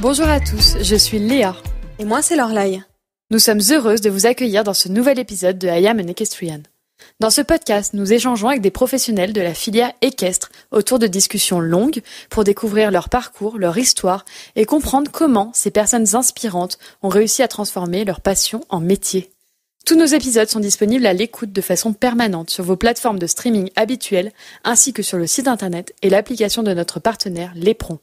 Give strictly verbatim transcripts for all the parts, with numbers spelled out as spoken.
Bonjour à tous, je suis Léa. Et moi c'est Lorlaï. Nous sommes heureuses de vous accueillir dans ce nouvel épisode de I Am an Equestrian. Dans ce podcast, nous échangeons avec des professionnels de la filière équestre autour de discussions longues pour découvrir leur parcours, leur histoire et comprendre comment ces personnes inspirantes ont réussi à transformer leur passion en métier. Tous nos épisodes sont disponibles à l'écoute de façon permanente sur vos plateformes de streaming habituelles ainsi que sur le site internet et l'application de notre partenaire Lépron.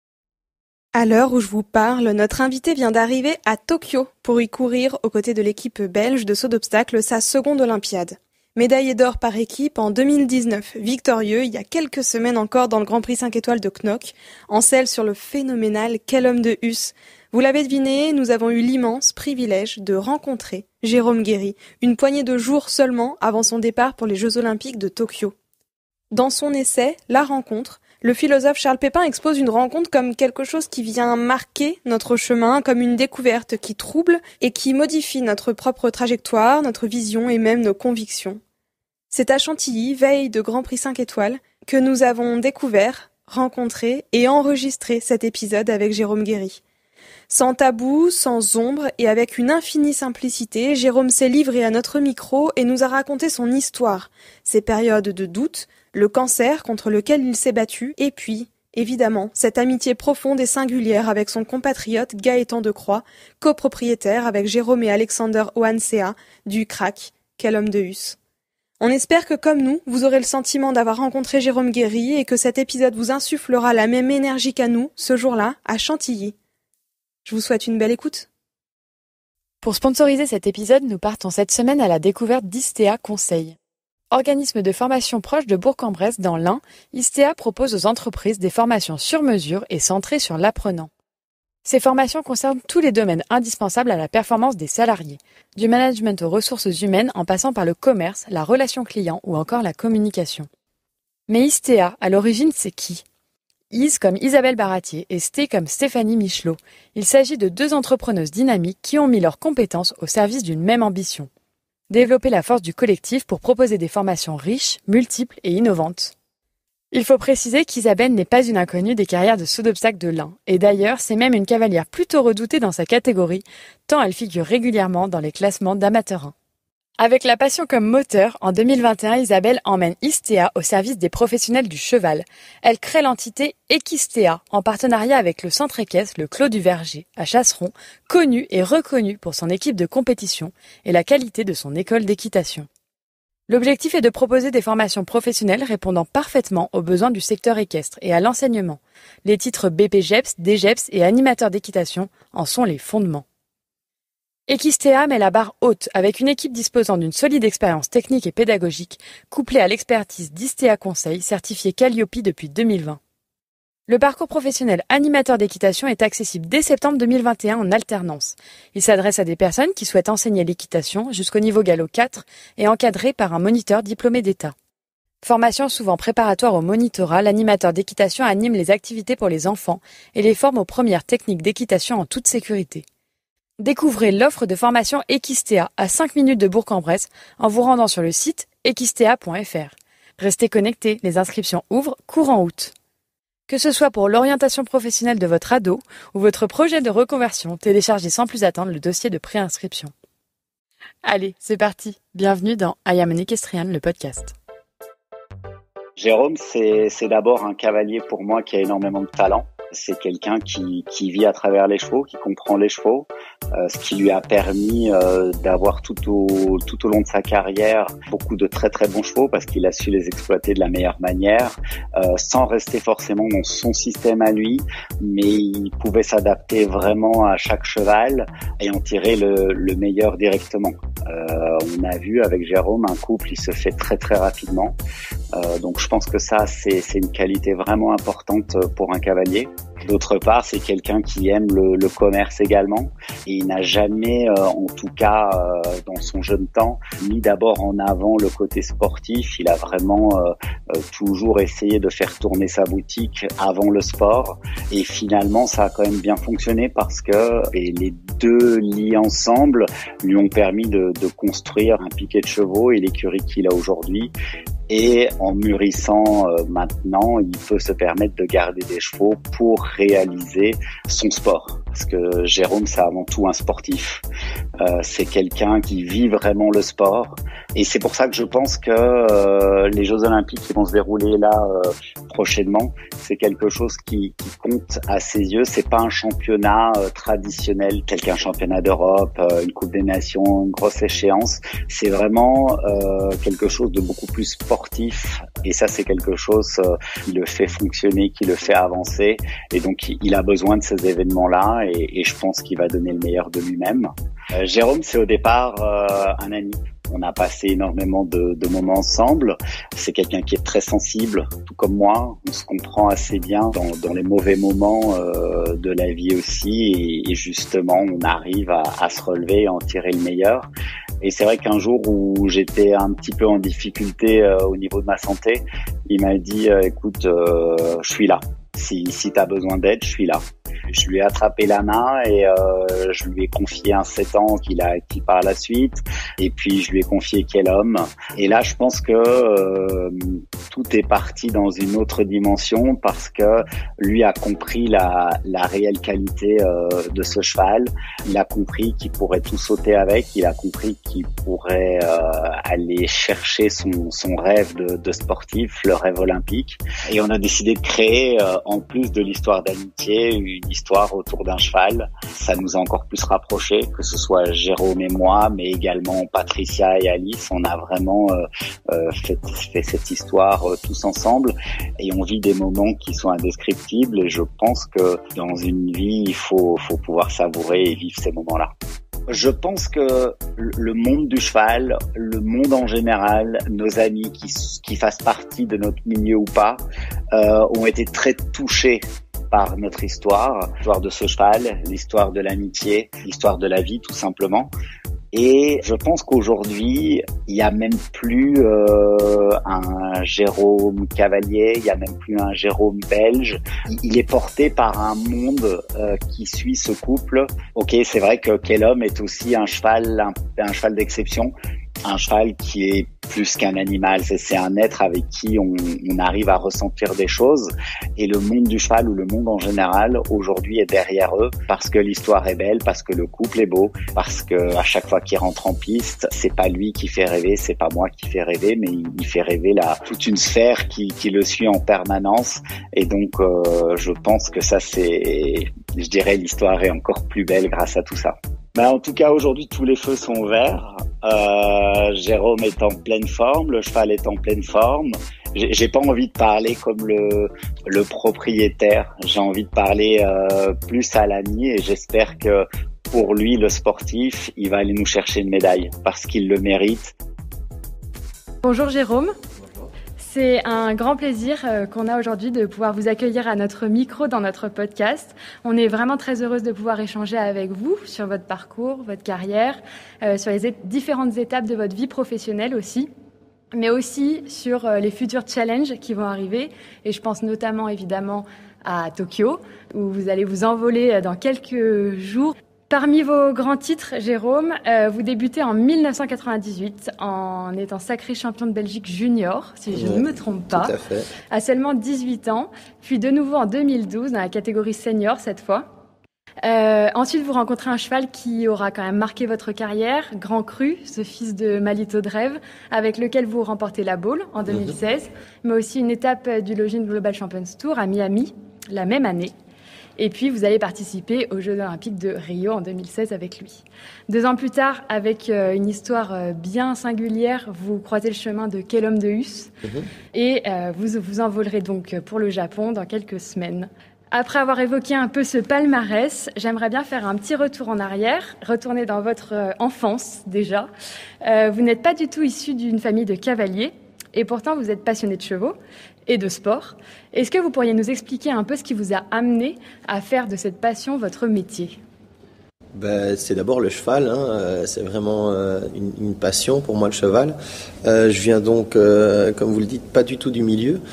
À l'heure où je vous parle, notre invité vient d'arriver à Tokyo pour y courir aux côtés de l'équipe belge de saut d'obstacle sa seconde Olympiade. Médaillé d'or par équipe en deux mille dix-neuf, victorieux il y a quelques semaines encore dans le Grand Prix cinq étoiles de Knock, en selle sur le phénoménal Quel homme de Huss. Vous l'avez deviné, nous avons eu l'immense privilège de rencontrer Jérôme Guéry, une poignée de jours seulement avant son départ pour les Jeux Olympiques de Tokyo. Dans son essai « La rencontre », le philosophe Charles Pépin expose une rencontre comme quelque chose qui vient marquer notre chemin, comme une découverte qui trouble et qui modifie notre propre trajectoire, notre vision et même nos convictions. C'est à Chantilly, veille de Grand Prix cinq étoiles, que nous avons découvert, rencontré et enregistré cet épisode avec Jérôme Guéry. Sans tabou, sans ombre et avec une infinie simplicité, Jérôme s'est livré à notre micro et nous a raconté son histoire, ses périodes de doute, le cancer contre lequel il s'est battu, et puis, évidemment, cette amitié profonde et singulière avec son compatriote Gaëtan Decroix, copropriétaire avec Jérôme et Alexander Ohansea du C R A C, Quel homme de Huss. On espère que, comme nous, vous aurez le sentiment d'avoir rencontré Jérôme Guéry et que cet épisode vous insufflera la même énergie qu'à nous, ce jour-là, à Chantilly. Je vous souhaite une belle écoute. Pour sponsoriser cet épisode, nous partons cette semaine à la découverte d'Istea Conseil. Organisme de formation proche de Bourg-en-Bresse dans l'Ain, Istea propose aux entreprises des formations sur mesure et centrées sur l'apprenant. Ces formations concernent tous les domaines indispensables à la performance des salariés, du management aux ressources humaines en passant par le commerce, la relation client ou encore la communication. Mais Istea, à l'origine, c'est qui ? Is comme Isabelle Baratier et Sté comme Stéphanie Michelot. Il s'agit de deux entrepreneuses dynamiques qui ont mis leurs compétences au service d'une même ambition. Développer la force du collectif pour proposer des formations riches, multiples et innovantes. Il faut préciser qu'Isabelle n'est pas une inconnue des carrières de saut d'obstacle de l'Ain, et d'ailleurs c'est même une cavalière plutôt redoutée dans sa catégorie, tant elle figure régulièrement dans les classements d'amateurs un. Avec la passion comme moteur, en deux mille vingt et un, Isabelle emmène Istea au service des professionnels du cheval. Elle crée l'entité Equistea en partenariat avec le centre équestre Le Clos du Verger à Chasseron, connu et reconnu pour son équipe de compétition et la qualité de son école d'équitation. L'objectif est de proposer des formations professionnelles répondant parfaitement aux besoins du secteur équestre et à l'enseignement. Les titres B P G E P S, D G E P S et animateur d'équitation en sont les fondements. Equistea met la barre haute avec une équipe disposant d'une solide expérience technique et pédagogique, couplée à l'expertise d'Istea Conseil, certifié Calliope depuis deux mille vingt. Le parcours professionnel animateur d'équitation est accessible dès septembre deux mille vingt et un en alternance. Il s'adresse à des personnes qui souhaitent enseigner l'équitation jusqu'au niveau galop quatre et encadré par un moniteur diplômé d'État. Formation souvent préparatoire au monitorat, l'animateur d'équitation anime les activités pour les enfants et les forme aux premières techniques d'équitation en toute sécurité. Découvrez l'offre de formation Equistea à cinq minutes de Bourg-en-Bresse en vous rendant sur le site equistea point f r. Restez connectés, les inscriptions ouvrent courant août. Que ce soit pour l'orientation professionnelle de votre ado ou votre projet de reconversion, téléchargez sans plus attendre le dossier de préinscription. Allez, c'est parti. Bienvenue dans I Am an Equestrian, le podcast. Jérôme, c'est, c'est d'abord un cavalier pour moi qui a énormément de talent. C'est quelqu'un qui, qui vit à travers les chevaux, qui comprend les chevaux, euh, ce qui lui a permis euh, d'avoir tout au, tout au long de sa carrière beaucoup de très très bons chevaux parce qu'il a su les exploiter de la meilleure manière, euh, sans rester forcément dans son système à lui, mais il pouvait s'adapter vraiment à chaque cheval et en tirer le, le meilleur directement. Euh, on a vu avec Jérôme un couple, il se fait très très rapidement. Euh, donc je pense que ça c'est, c'est une qualité vraiment importante pour un cavalier. D'autre part, c'est quelqu'un qui aime le, le commerce également et il n'a jamais, euh, en tout cas euh, dans son jeune temps, mis d'abord en avant le côté sportif. Il a vraiment euh, euh, toujours essayé de faire tourner sa boutique avant le sport et finalement ça a quand même bien fonctionné parce que et les deux liés ensemble lui ont permis de, de construire un piquet de chevaux et l'écurie qu'il a aujourd'hui Et en mûrissant euh, maintenant, il peut se permettre de garder des chevaux pour réaliser son sport. Parce que Jérôme, c'est avant tout un sportif. Euh, c'est quelqu'un qui vit vraiment le sport. Et c'est pour ça que je pense que euh, les Jeux Olympiques qui vont se dérouler là euh, prochainement, c'est quelque chose qui, qui compte à ses yeux. C'est pas un championnat euh, traditionnel tel qu'un championnat d'Europe, euh, une Coupe des Nations, une grosse échéance. C'est vraiment euh, quelque chose de beaucoup plus sportif. Et ça, c'est quelque chose euh, qui le fait fonctionner, qui le fait avancer. Et donc, il a besoin de ces événements-là. Et, et je pense qu'il va donner le meilleur de lui-même. Euh, Jérôme, c'est au départ euh, un ami. On a passé énormément de, de moments ensemble. C'est quelqu'un qui est très sensible, tout comme moi. On se comprend assez bien dans, dans les mauvais moments euh, de la vie aussi. Et, et justement, on arrive à, à se relever et en tirer le meilleur. Et c'est vrai qu'un jour où j'étais un petit peu en difficulté euh, au niveau de ma santé, il m'a dit euh, « Écoute, euh, je suis là. Si, si tu as besoin d'aide, je suis là. » Je lui ai attrapé la main et euh, je lui ai confié un sept ans qu'il a acquis par la suite. Et puis, je lui ai confié quel homme. Et là, je pense que euh, tout est parti dans une autre dimension parce que lui a compris la, la réelle qualité euh, de ce cheval. Il a compris qu'il pourrait tout sauter avec. Il a compris qu'il pourrait euh, aller chercher son, son rêve de, de sportif, le rêve olympique. Et on a décidé de créer, euh, en plus de l'histoire d'amitié, une histoire autour d'un cheval. Ça nous a encore plus rapprochés, que ce soit Jérôme et moi, mais également Patricia et Alice. On a vraiment euh, euh, fait, fait cette histoire euh, tous ensemble et on vit des moments qui sont indescriptibles et je pense que dans une vie, il faut, faut pouvoir savourer et vivre ces moments-là. Je pense que le monde du cheval, le monde en général, nos amis qui, qui fassent partie de notre milieu ou pas, euh, ont été très touchés par notre histoire, l'histoire de ce cheval, l'histoire de l'amitié, l'histoire de la vie tout simplement. Et je pense qu'aujourd'hui, il y a même plus euh, un Jérôme Cavalier, il y a même plus un Jérôme belge. Il est porté par un monde euh, qui suit ce couple. Ok, c'est vrai que quel homme est aussi un cheval, un, un cheval d'exception. Un cheval qui est plus qu'un animal, c'est, c'est un être avec qui on, on arrive à ressentir des choses et le monde du cheval ou le monde en général aujourd'hui est derrière eux parce que l'histoire est belle, parce que le couple est beau, parce que à chaque fois qu'il rentre en piste, c'est pas lui qui fait rêver, c'est pas moi qui fait rêver, mais il, il fait rêver là toute une sphère qui, qui le suit en permanence et donc euh, je pense que ça c'est, je dirais l'histoire est encore plus belle grâce à tout ça. Ben, en tout cas, aujourd'hui, tous les feux sont verts. Euh, Jérôme est en pleine forme, le cheval est en pleine forme. J'ai, j'ai pas envie de parler comme le, le propriétaire. J'ai envie de parler euh, plus à l'ami et j'espère que pour lui, le sportif, il va aller nous chercher une médaille parce qu'il le mérite. Bonjour Jérôme. C'est un grand plaisir euh, qu'on a aujourd'hui de pouvoir vous accueillir à notre micro dans notre podcast. On est vraiment très heureuse de pouvoir échanger avec vous sur votre parcours, votre carrière, euh, sur les é- différentes étapes de votre vie professionnelle aussi, mais aussi sur euh, les futurs challenges qui vont arriver. Et je pense notamment évidemment à Tokyo, où vous allez vous envoler dans quelques jours. Parmi vos grands titres, Jérôme, euh, vous débutez en mille neuf cent quatre-vingt-dix-huit en étant sacré champion de Belgique junior, si je ouais, ne me trompe pas, tout à fait. À seulement dix-huit ans, puis de nouveau en deux mille douze dans la catégorie senior cette fois. Euh, ensuite, vous rencontrez un cheval qui aura quand même marqué votre carrière, Grand Cru, ce fils de Malito de Rêve, avec lequel vous remportez la Baule en deux mille seize, mmh. mais aussi une étape du Login Global Champions Tour à Miami la même année. Et puis, vous allez participer aux Jeux Olympiques de Rio en deux mille seize avec lui. Deux ans plus tard, avec euh, une histoire euh, bien singulière, vous croisez le chemin de Quel homme de Hus mmh. et euh, vous vous envolerez donc pour le Japon dans quelques semaines. Après avoir évoqué un peu ce palmarès, j'aimerais bien faire un petit retour en arrière, retourner dans votre euh, enfance déjà. Euh, vous n'êtes pas du tout issu d'une famille de cavaliers et pourtant vous êtes passionné de chevaux et de sport. Est-ce que vous pourriez nous expliquer un peu ce qui vous a amené à faire de cette passion votre métier ? Ben, c'est d'abord le cheval, hein. C'est vraiment euh, une, une passion pour moi le cheval. Euh, je viens donc, euh, comme vous le dites, pas du tout du milieu.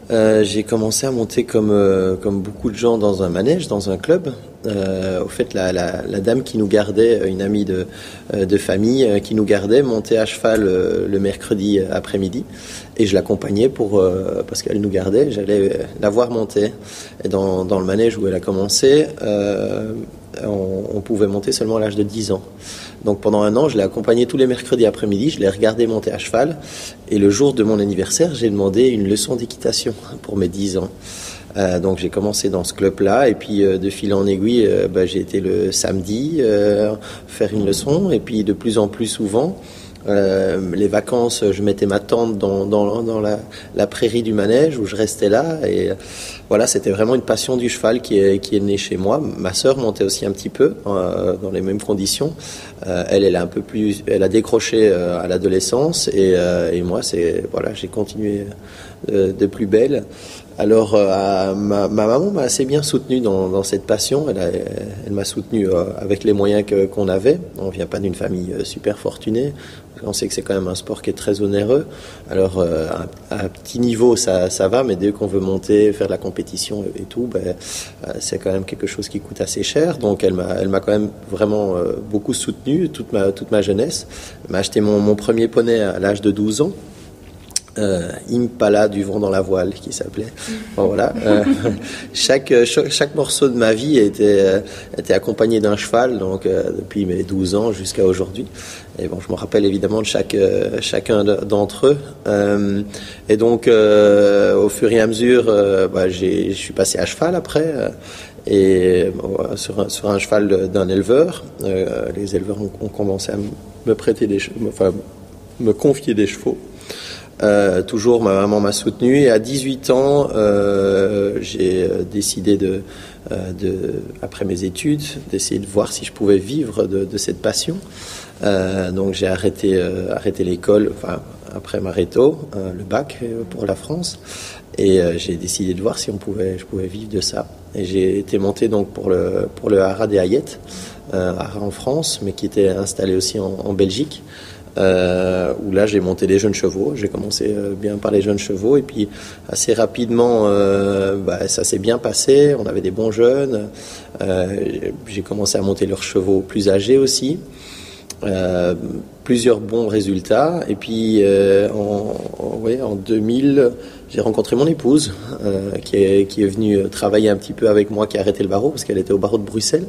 Euh, j'ai commencé à monter comme, euh, comme beaucoup de gens dans un manège, dans un club. Euh, au fait, la, la, la dame qui nous gardait, une amie de, de famille euh, qui nous gardait, montait à cheval euh, le mercredi après-midi. Et je l'accompagnais pour, euh, parce qu'elle nous gardait, j'allais la voir monter. Et dans, dans le manège où elle a commencé, euh, on, on pouvait monter seulement à l'âge de dix ans. Donc pendant un an, je l'ai accompagné tous les mercredis après-midi, je l'ai regardé monter à cheval. Et le jour de mon anniversaire, j'ai demandé une leçon d'équitation pour mes dix ans. Euh, donc j'ai commencé dans ce club-là, et puis euh, de fil en aiguille, euh, bah, j'ai été le samedi euh, faire une leçon, et puis de plus en plus souvent. Euh, les vacances, je mettais ma tente dans, dans, dans la, la prairie du manège où je restais là, et voilà, c'était vraiment une passion du cheval qui est, qui est née chez moi. Ma sœur montait aussi un petit peu euh, dans les mêmes conditions. Euh, elle, elle a un peu plus, elle a décroché euh, à l'adolescence, et, euh, et moi, c'est voilà, j'ai continué de, de plus belle. Alors, euh, ma, ma maman m'a assez bien soutenu dans, dans cette passion. Elle, a, elle m'a soutenu euh, avec les moyens que, qu'on avait. On vient pas d'une famille euh, super fortunée. On sait que c'est quand même un sport qui est très onéreux. Alors, euh, à, à un petit niveau, ça, ça va, mais dès qu'on veut monter, faire de la compétition et tout, ben, euh, c'est quand même quelque chose qui coûte assez cher. Donc, elle m'a, elle m'a quand même vraiment euh, beaucoup soutenu toute ma, toute ma jeunesse. Elle m'a acheté mon, mon premier poney à l'âge de douze ans. Euh, Impala du vent dans la voile qui s'appelait. Bon, voilà. Euh, chaque, chaque chaque morceau de ma vie était euh, était accompagné d'un cheval, donc euh, depuis mes douze ans jusqu'à aujourd'hui. Et bon, je me rappelle évidemment de chaque euh, chacun d'entre eux. Euh, et donc euh, au fur et à mesure, euh, bah, j'ai je suis passé à cheval après. Euh, et bon, sur un sur un cheval d'un éleveur. Euh, les éleveurs ont, ont commencé à me prêter des chevaux, enfin me confier des chevaux. Euh, toujours, ma maman m'a soutenu, et à dix-huit ans, euh, j'ai décidé de, euh, de, après mes études, d'essayer de voir si je pouvais vivre de, de cette passion. Euh, donc j'ai arrêté, euh, arrêté l'école, enfin après ma réto, euh, le bac pour la France, et euh, j'ai décidé de voir si on pouvait, je pouvais vivre de ça. Et j'ai été monté donc pour le pour le Haras des Hayet, euh, Haras en France, mais qui était installé aussi en, en Belgique. Euh, où là j'ai monté des jeunes chevaux. J'ai commencé euh, bien par les jeunes chevaux, et puis assez rapidement euh, bah, ça s'est bien passé, on avait des bons jeunes. Euh, j'ai commencé à monter leurs chevaux plus âgés aussi. Euh, plusieurs bons résultats, et puis euh, en, en, ouais, en deux mille j'ai rencontré mon épouse euh, qui, est, qui est venue travailler un petit peu avec moi, qui a arrêté le barreau parce qu'elle était au barreau de Bruxelles.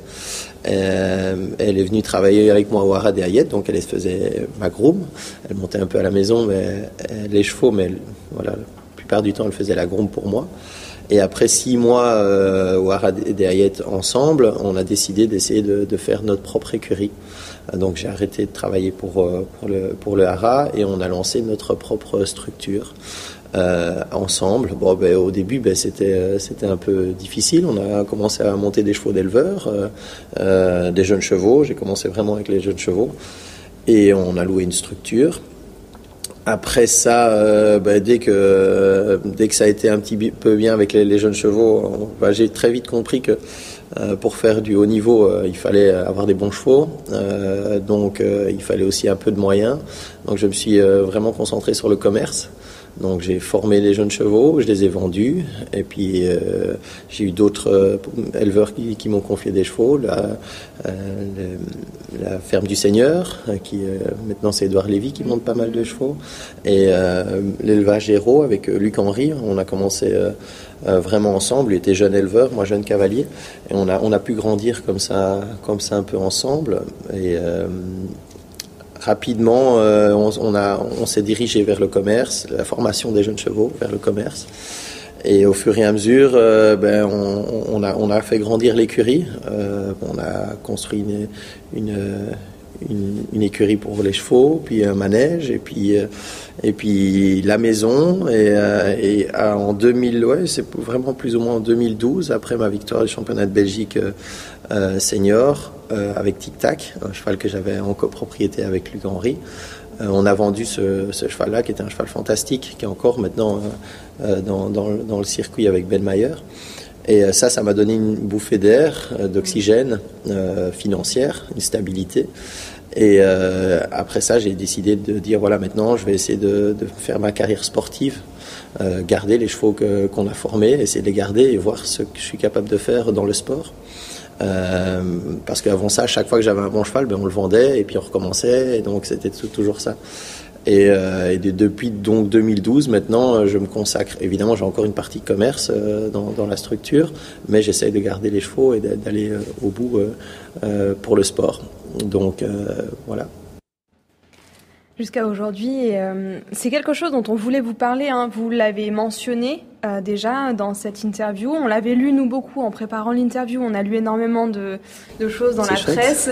Euh, elle est venue travailler avec moi au Haras des Hayet, donc elle faisait ma groom. Elle montait un peu à la maison, mais les chevaux, mais elle, voilà, la plupart du temps elle faisait la groom pour moi. Et après six mois euh, au Haras des Hayet ensemble, on a décidé d'essayer de, de faire notre propre écurie. Donc j'ai arrêté de travailler pour, pour, le, pour le Haras, et on a lancé notre propre structure euh, ensemble. Bon, ben, au début, ben, c'était, c'était un peu difficile. On a commencé à monter des chevaux d'éleveurs, euh, euh, des jeunes chevaux. J'ai commencé vraiment avec les jeunes chevaux, et on a loué une structure. Après ça, euh, bah, dès que euh, dès que ça a été un petit peu bien avec les, les jeunes chevaux, on, bah, j'ai très vite compris que euh, pour faire du haut niveau, euh, il fallait avoir des bons chevaux, euh, donc euh, il fallait aussi un peu de moyens. Donc je me suis euh, vraiment concentré sur le commerce. Donc j'ai formé les jeunes chevaux, je les ai vendus, et puis euh, j'ai eu d'autres euh, éleveurs qui, qui m'ont confié des chevaux. La, euh, le, la ferme du Seigneur, qui euh, maintenant c'est Édouard Lévy qui monte pas mal de chevaux, et euh, l'élevage Hérault avec euh, Luc Henry. On a commencé euh, euh, vraiment ensemble. Il était jeune éleveur, moi jeune cavalier, et on a on a pu grandir comme ça comme ça un peu ensemble. Et euh, Rapidement, euh, on, on, a, on s'est dirigé vers le commerce, la formation des jeunes chevaux, vers le commerce. Et au fur et à mesure, euh, ben, on, on, a, on a fait grandir l'écurie. Euh, on a construit une, une, une, une écurie pour les chevaux, puis un manège, et puis, et puis la maison. Et, et en deux mille, ouais, c'est vraiment plus ou moins en deux mille douze, après ma victoire du championnat de Belgique euh, senior, Euh, avec Tic Tac, un cheval que j'avais en copropriété avec Luc Henry. Euh, on a vendu ce, ce cheval-là, qui était un cheval fantastique, qui est encore maintenant euh, dans, dans, dans le circuit avec Ben Mayer. Et euh, ça, ça m'a donné une bouffée d'air, euh, d'oxygène euh, financière, une stabilité. Et euh, après ça, j'ai décidé de dire voilà, maintenant, je vais essayer de, de faire ma carrière sportive, euh, garder les chevaux que, qu'on a formés, essayer de les garder et voir ce que je suis capable de faire dans le sport. Euh, parce qu'avant ça, chaque fois que j'avais un bon cheval, ben on le vendait et puis on recommençait, et donc c'était tout, toujours ça. Et, euh, et de, depuis donc deux mille douze, maintenant, je me consacre. Évidemment, j'ai encore une partie commerce euh, dans, dans la structure, mais j'essaye de garder les chevaux et d'aller euh, au bout euh, euh, pour le sport. Donc euh, voilà. Jusqu'à aujourd'hui, euh, c'est quelque chose dont on voulait vous parler, hein. Vous l'avez mentionné euh, déjà dans cette interview. On l'avait lu, nous, beaucoup, en préparant l'interview. On a lu énormément de, de choses dans c'est la chouette. presse.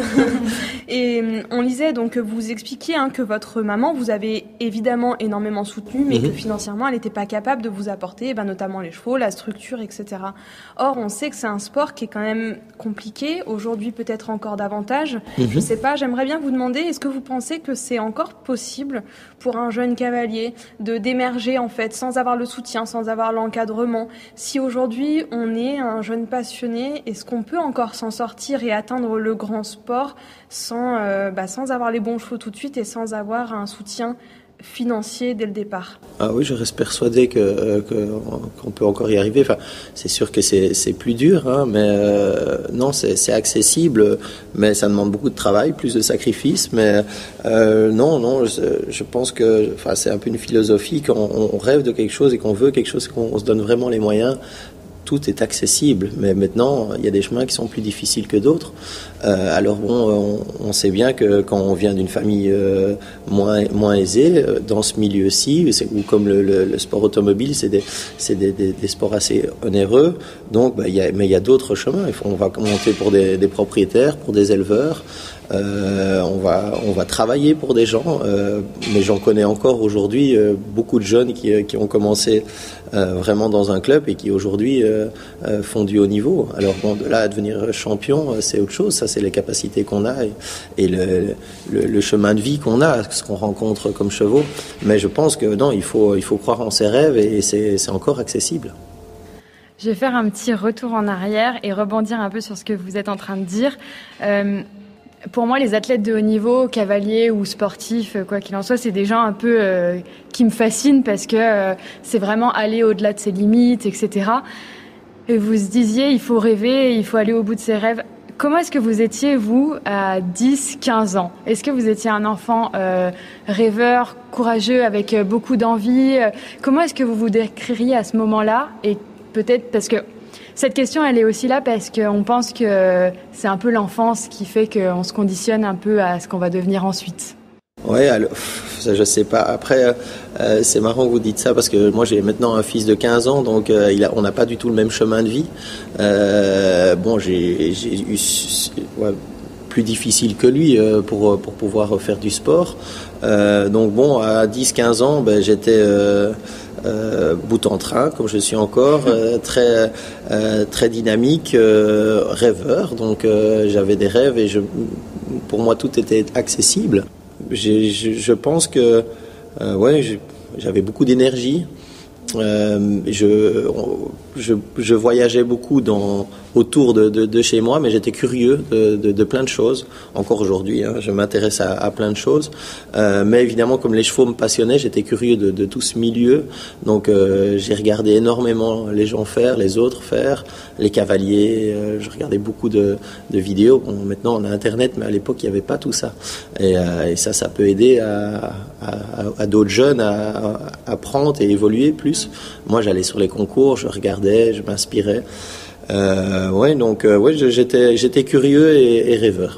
Et euh, on lisait, donc, que vous expliquiez hein, que votre maman vous avait évidemment énormément soutenu, mais mm-hmm. que financièrement, elle n'était pas capable de vous apporter, ben, notamment les chevaux, la structure, et cetera. Or, on sait que c'est un sport qui est quand même compliqué. Aujourd'hui, peut-être encore davantage. Mm-hmm. Je ne sais pas, j'aimerais bien vous demander, est-ce que vous pensez que c'est encore possible pour un jeune cavalier de d'émerger en fait sans avoir le soutien, sans avoir l'encadrement? Si aujourd'hui on est un jeune passionné, est-ce qu'on peut encore s'en sortir et atteindre le grand sport sans, euh, bah, sans avoir les bons chevaux tout de suite et sans avoir un soutien financier dès le départ? Ah oui, je reste persuadé que, euh, que qu'on peut encore y arriver. Enfin, c'est sûr que c'est c'est plus dur, hein, mais euh, non, c'est c'est accessible, mais ça demande beaucoup de travail, plus de sacrifices. Mais euh, non, non, je, je pense que, enfin, c'est un peu une philosophie qu'on on rêve de quelque chose et qu'on veut quelque chose, qu'on se donne vraiment les moyens. Tout est accessible, mais maintenant, il y a des chemins qui sont plus difficiles que d'autres. Euh, alors bon, on, on sait bien que quand on vient d'une famille euh, moins, moins aisée, dans ce milieu-ci, c'est, ou comme le, le, le sport automobile, c'est des, c'est des, des, des sports assez onéreux, donc, bah, il y a, mais il y a d'autres chemins. Il faut, on va monter pour des, des propriétaires, pour des éleveurs, euh, on, va, on va travailler pour des gens, euh, mais j'en connais encore aujourd'hui euh, beaucoup de jeunes qui, qui ont commencé euh, vraiment dans un club et qui aujourd'hui euh, euh, font du haut niveau. Alors bon, de là à devenir champion, c'est autre chose. Ça, c'est les capacités qu'on a et, et le, le, le chemin de vie qu'on a, ce qu'on rencontre comme chevaux. Mais je pense que non, il faut, il faut croire en ses rêves et c'est, c'est encore accessible. Je vais faire un petit retour en arrière et rebondir un peu sur ce que vous êtes en train de dire. Euh, pour moi, les athlètes de haut niveau, cavaliers ou sportifs, quoi qu'il en soit, c'est des gens un peu euh, qui me fascinent parce que euh, c'est vraiment aller au-delà de ses limites, et cetera. Et vous se disiez, il faut rêver, il faut aller au bout de ses rêves. Comment est-ce que vous étiez, vous, à dix, quinze ans? Est-ce que vous étiez un enfant euh, rêveur, courageux, avec euh, beaucoup d'envie? Comment est-ce que vous vous décririez à ce moment-là? Et peut-être parce que cette question, elle est aussi là parce qu'on pense que c'est un peu l'enfance qui fait qu'on se conditionne un peu à ce qu'on va devenir ensuite. Ouais, alors, ça je sais pas. Après, euh, c'est marrant que vous dites ça parce que moi j'ai maintenant un fils de quinze ans, donc euh, il a, on n'a pas du tout le même chemin de vie. Euh, bon, j'ai, j'ai eu ouais, plus difficile que lui euh, pour pour pouvoir faire du sport. Euh, donc bon, à dix quinze ans, ben j'étais euh, Euh, bout en train, comme je suis encore, euh, très euh, très dynamique, euh, rêveur. Donc euh, j'avais des rêves et je, pour moi tout était accessible. J'ai, je, je pense que euh, ouais, je, j'avais beaucoup d'énergie. Euh, je, je, je voyageais beaucoup dans, autour de, de, de chez moi, mais j'étais curieux de, de, de plein de choses. Encore aujourd'hui, hein, je m'intéresse à, à plein de choses. Euh, mais évidemment, comme les chevaux me passionnaient, j'étais curieux de, de tout ce milieu. Donc, euh, j'ai regardé énormément les gens faire, les autres faire, les cavaliers. Euh, je regardais beaucoup de, de vidéos. Bon, maintenant, on a Internet, mais à l'époque, il n'y avait pas tout ça. Et, euh, et ça, ça peut aider à, à, à d'autres jeunes à, à apprendre et évoluer plus. Moi, j'allais sur les concours, je regardais, je m'inspirais. Euh, ouais, donc euh, ouais, j'étais, j'étais curieux et, et rêveur.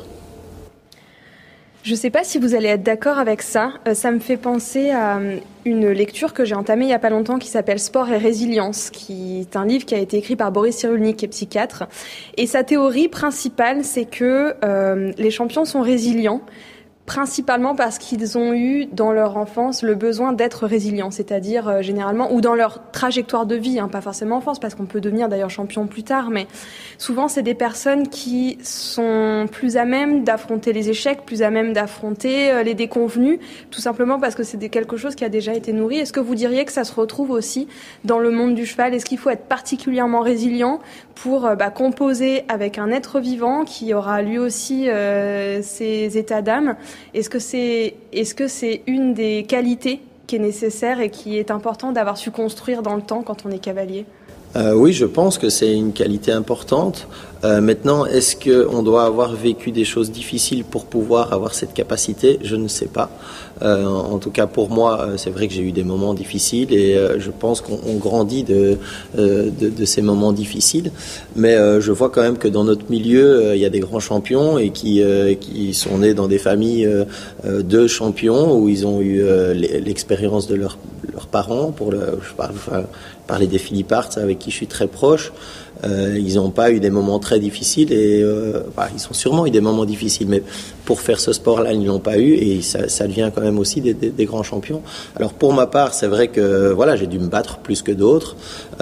Je ne sais pas si vous allez être d'accord avec ça. Euh, ça me fait penser à une lecture que j'ai entamée il n'y a pas longtemps qui s'appelle Sport et résilience, qui est un livre qui a été écrit par Boris Cyrulnik, qui est psychiatre. Et sa théorie principale, c'est que euh, les champions sont résilients principalement parce qu'ils ont eu dans leur enfance le besoin d'être résilients, c'est-à-dire euh, généralement, ou dans leur trajectoire de vie, hein, pas forcément enfance, parce qu'on peut devenir d'ailleurs champion plus tard, mais souvent c'est des personnes qui sont plus à même d'affronter les échecs, plus à même d'affronter euh, les déconvenus, tout simplement parce que c'est des, quelque chose qui a déjà été nourri. Est-ce que vous diriez que ça se retrouve aussi dans le monde du cheval ? Est-ce qu'il faut être particulièrement résilient pour euh, bah, composer avec un être vivant qui aura lui aussi euh, ses états d'âme ? Est-ce que c'est, est-ce que c'est une des qualités qui est nécessaire et qui est important d'avoir su construire dans le temps quand on est cavalier ? Euh, oui, je pense que c'est une qualité importante. Euh, maintenant, est-ce qu'on doit avoir vécu des choses difficiles pour pouvoir avoir cette capacité ? Je ne sais pas. Euh, en tout cas, pour moi, c'est vrai que j'ai eu des moments difficiles et euh, je pense qu'on on grandit de, euh, de, de ces moments difficiles. Mais euh, je vois quand même que dans notre milieu, euh, il y a des grands champions et qui, euh, qui sont nés dans des familles euh, de champions où ils ont eu euh, l'expérience de leurs leurs parents. Pour le, je parle, enfin, parler des Philippe Arts avec qui je suis très proche. Euh, ils n'ont pas eu des moments très difficiles et euh, bah, ils ont sûrement eu des moments difficiles, mais pour faire ce sport-là, ils ne l'ont pas eu et ça, ça devient quand même aussi des, des, des grands champions. Alors pour ma part, c'est vrai que voilà, j'ai dû me battre plus que d'autres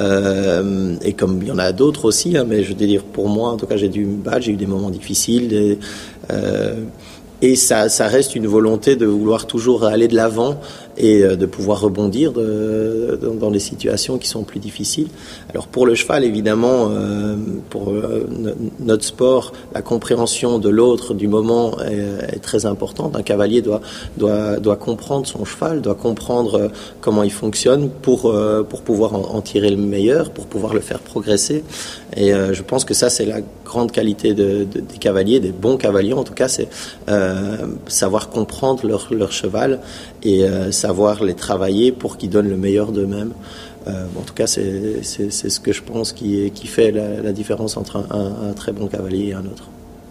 euh, et comme il y en a d'autres aussi, hein, mais je veux dire pour moi, en tout cas, j'ai dû me battre, j'ai eu des moments difficiles. Et, euh, Et ça, ça reste une volonté de vouloir toujours aller de l'avant et de pouvoir rebondir de, de, dans les situations qui sont plus difficiles. Alors pour le cheval, évidemment, euh, pour euh, notre sport, la compréhension de l'autre, du moment est, est très importante. Un cavalier doit, doit, doit comprendre son cheval, doit comprendre comment il fonctionne pour, euh, pour pouvoir en, en tirer le meilleur, pour pouvoir le faire progresser. Et euh, je pense que ça, c'est la grande qualité de, de, des cavaliers, des bons cavaliers en tout cas, c'est euh, savoir comprendre leur, leur cheval et euh, savoir les travailler pour qu'ils donnent le meilleur d'eux-mêmes. Euh, en tout cas, c'est, c'est, c'est ce que je pense qui, qui fait la, la différence entre un, un, un très bon cavalier et un autre.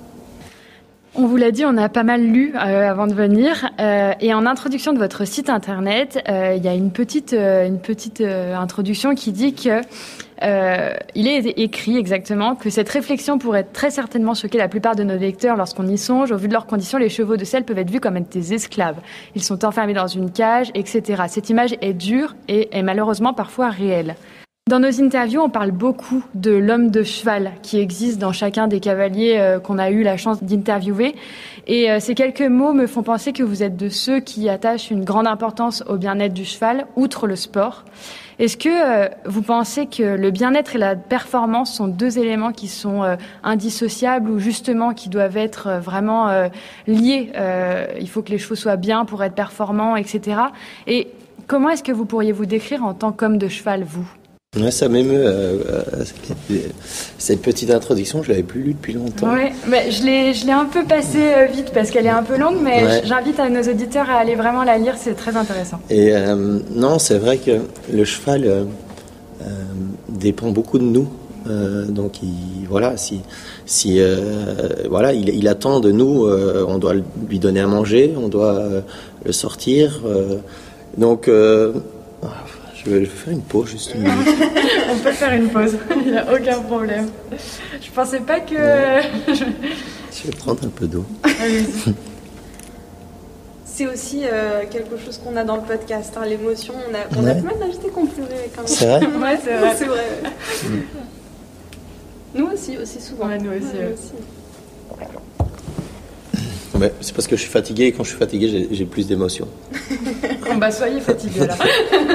On vous l'a dit, on a pas mal lu euh, avant de venir. Euh, et en introduction de votre site internet, euh, il y a une petite, euh, une petite euh, introduction qui dit que euh, il est écrit exactement que cette réflexion pourrait très certainement choquer la plupart de nos lecteurs lorsqu'on y songe. Au vu de leurs conditions, les chevaux de selle peuvent être vus comme des esclaves. Ils sont enfermés dans une cage, et cetera. Cette image est dure et est malheureusement parfois réelle. Dans nos interviews, on parle beaucoup de l'homme de cheval qui existe dans chacun des cavaliers euh, qu'on a eu la chance d'interviewer. Et euh, ces quelques mots me font penser que vous êtes de ceux qui attachent une grande importance au bien-être du cheval, outre le sport. Est-ce que euh, vous pensez que le bien-être et la performance sont deux éléments qui sont euh, indissociables ou justement qui doivent être euh, vraiment euh, liés euh, Il faut que les chevaux soient bien pour être performants, et cetera. Et comment est-ce que vous pourriez vous décrire en tant qu'homme de cheval, vous ? Ouais, ça m'émeut, euh, euh, cette petite introduction, je l'avais plus lue depuis longtemps. Oui, mais je l'ai, je l'ai un peu passée euh, vite parce qu'elle est un peu longue, mais ouais. J'invite à nos auditeurs à aller vraiment la lire, c'est très intéressant. Et euh, non, c'est vrai que le cheval euh, euh, dépend beaucoup de nous. Euh, donc il, voilà, si, si euh, voilà, il, il attend de nous, euh, on doit lui donner à manger, on doit euh, le sortir. Euh, donc euh, Je vais, je vais faire une pause, juste une minute. On peut faire une pause, il n'y a aucun problème. Je pensais pas que... Je vais prendre un peu d'eau. Allez-y. C'est aussi euh, quelque chose qu'on a dans le podcast, hein, l'émotion. On a, on ouais. a pas mal d'invités qui ont pleuré quand même. C'est vrai ? Ouais, c'est vrai. C'est vrai ouais. mm. Nous aussi, aussi souvent. Ouais, nous aussi. Ouais, ouais. aussi. Ouais, c'est parce que je suis fatigué et quand je suis fatigué, j'ai, j'ai plus d'émotions. Bon bah soyez fatigué là.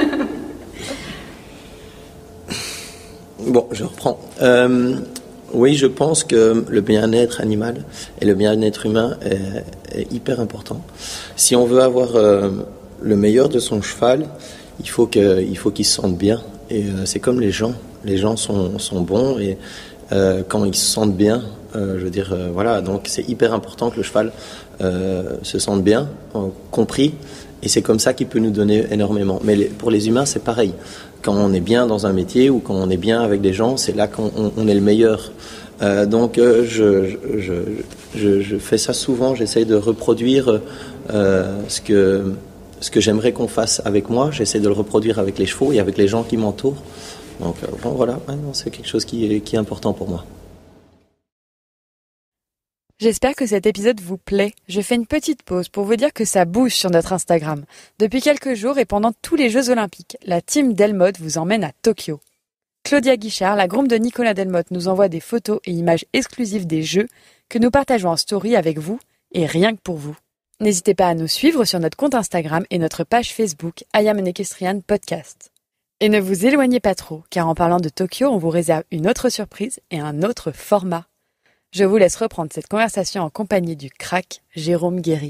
Bon, je reprends. Euh, oui, je pense que le bien-être animal et le bien-être humain est, est hyper important. Si on veut avoir euh, le meilleur de son cheval, il faut, que, il faut qu'il se sente bien. Et euh, c'est comme les gens. Les gens sont, sont bons et euh, quand ils se sentent bien, euh, je veux dire, euh, voilà, donc c'est hyper important que le cheval euh, se sente bien, euh, compris. Et c'est comme ça qu'il peut nous donner énormément. Mais les, pour les humains, c'est pareil. Quand on est bien dans un métier ou quand on est bien avec des gens, c'est là qu'on on, on est le meilleur. Euh, donc euh, je, je, je, je fais ça souvent, j'essaye de reproduire euh, ce que, ce que j'aimerais qu'on fasse avec moi, j'essaie de le reproduire avec les chevaux et avec les gens qui m'entourent. Donc euh, bon, voilà, ouais, non, c'est quelque chose qui est, qui est important pour moi. J'espère que cet épisode vous plaît. Je fais une petite pause pour vous dire que ça bouge sur notre Instagram. Depuis quelques jours et pendant tous les Jeux Olympiques, la team Delmotte vous emmène à Tokyo. Claudia Guichard, la groom de Nicolas Delmotte, nous envoie des photos et images exclusives des Jeux que nous partageons en story avec vous et rien que pour vous. N'hésitez pas à nous suivre sur notre compte Instagram et notre page Facebook I Am an Equestrian Podcast. Et ne vous éloignez pas trop, car en parlant de Tokyo, on vous réserve une autre surprise et un autre format. Je vous laisse reprendre cette conversation en compagnie du crack Jérôme Guéry.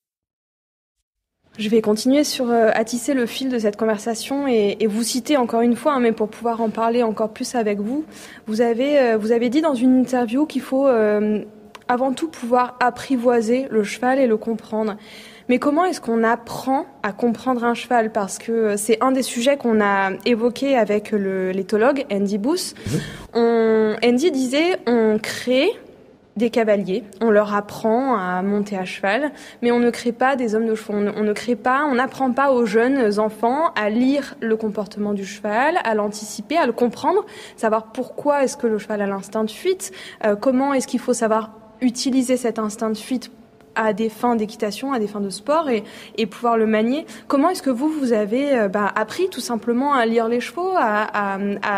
Je vais continuer sur, euh, à tisser le fil de cette conversation et, et vous citer encore une fois, hein, mais pour pouvoir en parler encore plus avec vous. Vous avez, euh, vous avez dit dans une interview qu'il faut euh, avant tout pouvoir apprivoiser le cheval et le comprendre. Mais comment est-ce qu'on apprend à comprendre un cheval ? Parce que c'est un des sujets qu'on a évoqué avec le, l'éthologue Andy Booth. Mmh. On, Andy disait, on crée des cavaliers, on leur apprend à monter à cheval, mais on ne crée pas des hommes de chevaux. On ne, on ne crée pas, on n'apprend pas aux jeunes enfants à lire le comportement du cheval, à l'anticiper, à le comprendre, savoir pourquoi est-ce que le cheval a l'instinct de fuite, euh, comment est-ce qu'il faut savoir utiliser cet instinct de fuite à des fins d'équitation, à des fins de sport et, et pouvoir le manier. Comment est-ce que vous, vous avez euh, bah, appris tout simplement à lire les chevaux, à, à,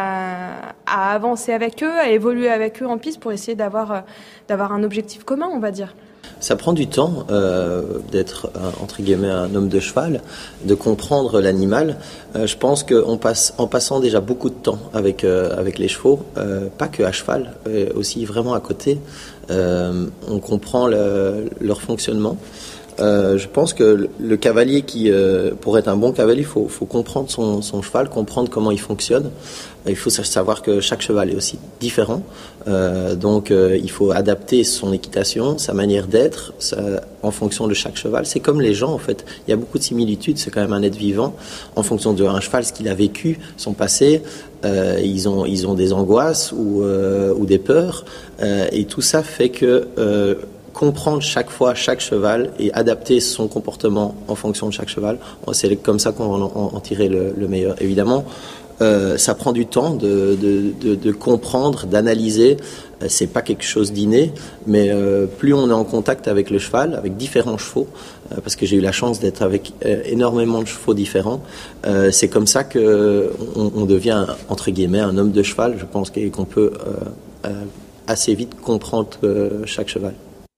à, à avancer avec eux, à évoluer avec eux en piste pour essayer d'avoir, euh, d'avoir un objectif commun, on va dire ? Ça prend du temps euh, d'être, euh, entre guillemets, un homme de cheval, de comprendre l'animal. Euh, je pense qu'en passe, en passant déjà beaucoup de temps avec, euh, avec les chevaux, euh, pas que à cheval, euh, aussi vraiment à côté, euh, on comprend le, leur fonctionnement. Euh, je pense que le cavalier qui, euh, pour être un bon cavalier, il faut, faut comprendre son, son cheval, comprendre comment il fonctionne. Il faut savoir que chaque cheval est aussi différent, euh, donc euh, il faut adapter son équitation, sa manière d'être, ça, en fonction de chaque cheval. C'est comme les gens en fait, il y a beaucoup de similitudes, c'est quand même un être vivant, en fonction d'un cheval, ce qu'il a vécu, son passé, euh, ils ont, ils ont des angoisses ou, euh, ou des peurs, euh, et tout ça fait que... Euh, comprendre chaque fois chaque cheval et adapter son comportement en fonction de chaque cheval, c'est comme ça qu'on va en, en tirer le, le meilleur. Évidemment, euh, ça prend du temps de, de, de, de comprendre, d'analyser. Euh, c'est pas quelque chose d'inné, mais euh, plus on est en contact avec le cheval, avec différents chevaux, euh, parce que j'ai eu la chance d'être avec euh, énormément de chevaux différents, euh, c'est comme ça que on, on devient entre guillemets un homme de cheval. Je pense qu'on peut euh, euh, assez vite comprendre euh, chaque cheval.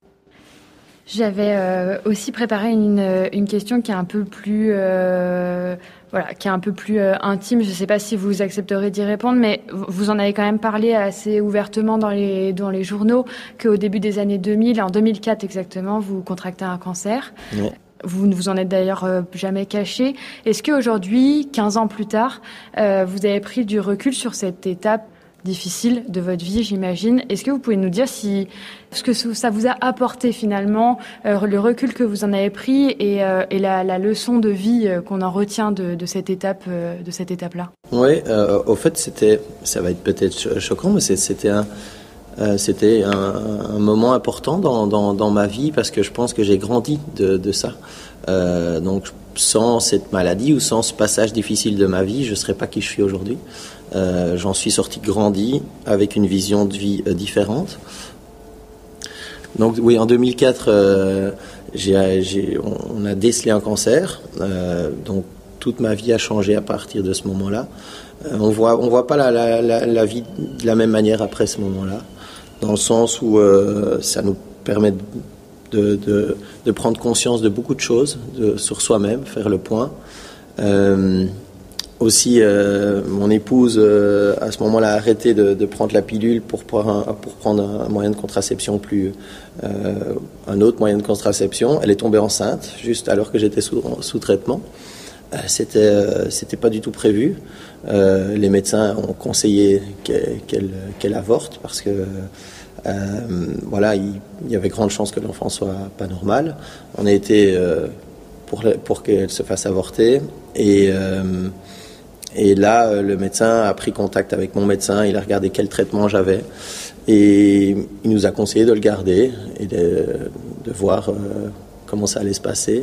J'avais euh, aussi préparé une, une question qui est un peu plus, euh, voilà, qui est un peu plus euh, intime. Je ne sais pas si vous accepterez d'y répondre, mais vous en avez quand même parlé assez ouvertement dans les, dans les journaux qu'au début des années deux mille, en deux mille quatre exactement, vous contractez un cancer. Ouais. Vous ne vous en êtes d'ailleurs euh, jamais caché. Est-ce qu'aujourd'hui, quinze ans plus tard, euh, vous avez pris du recul sur cette étape difficile de votre vie, j'imagine. Est-ce que vous pouvez nous dire si ce que ça vous a apporté finalement, euh, le recul que vous en avez pris et, euh, et la, la leçon de vie euh, qu'on en retient de, de cette étape, euh, de cette étape-là ? Oui, euh, au fait, c'était, ça va être peut-être choquant, mais c'était un, euh, c'était un, un moment important dans, dans, dans ma vie parce que je pense que j'ai grandi de, de ça. Euh, donc, sans cette maladie ou sans ce passage difficile de ma vie, je ne serais pas qui je suis aujourd'hui. Euh, j'en suis sorti grandi avec une vision de vie euh, différente. Donc oui, en deux mille quatre, euh, j'ai, j'ai, on a décelé un cancer. Euh, donc toute ma vie a changé à partir de ce moment-là. Euh, on voit, on voit pas la, la, la, la vie de la même manière après ce moment-là, dans le sens où euh, ça nous permet de, de, de, de prendre conscience de beaucoup de choses, de, sur soi-même, faire le point. Euh, Aussi, euh, mon épouse, euh, à ce moment-là, a arrêté de, de prendre la pilule pour, pour, un, pour prendre un moyen de contraception plus... Euh, un autre moyen de contraception. Elle est tombée enceinte, juste alors que j'étais sous, sous traitement. Euh, c'était, euh, c'était pas du tout prévu. Euh, les médecins ont conseillé qu'elle, qu'elle, qu'elle avorte parce que... Euh, voilà, il, il y avait grande chance que l'enfant soit pas normal. On a été euh, pour, pour qu'elle se fasse avorter. Et... Euh, Et là, le médecin a pris contact avec mon médecin, il a regardé quel traitement j'avais et il nous a conseillé de le garder et de, de voir euh, comment ça allait se passer.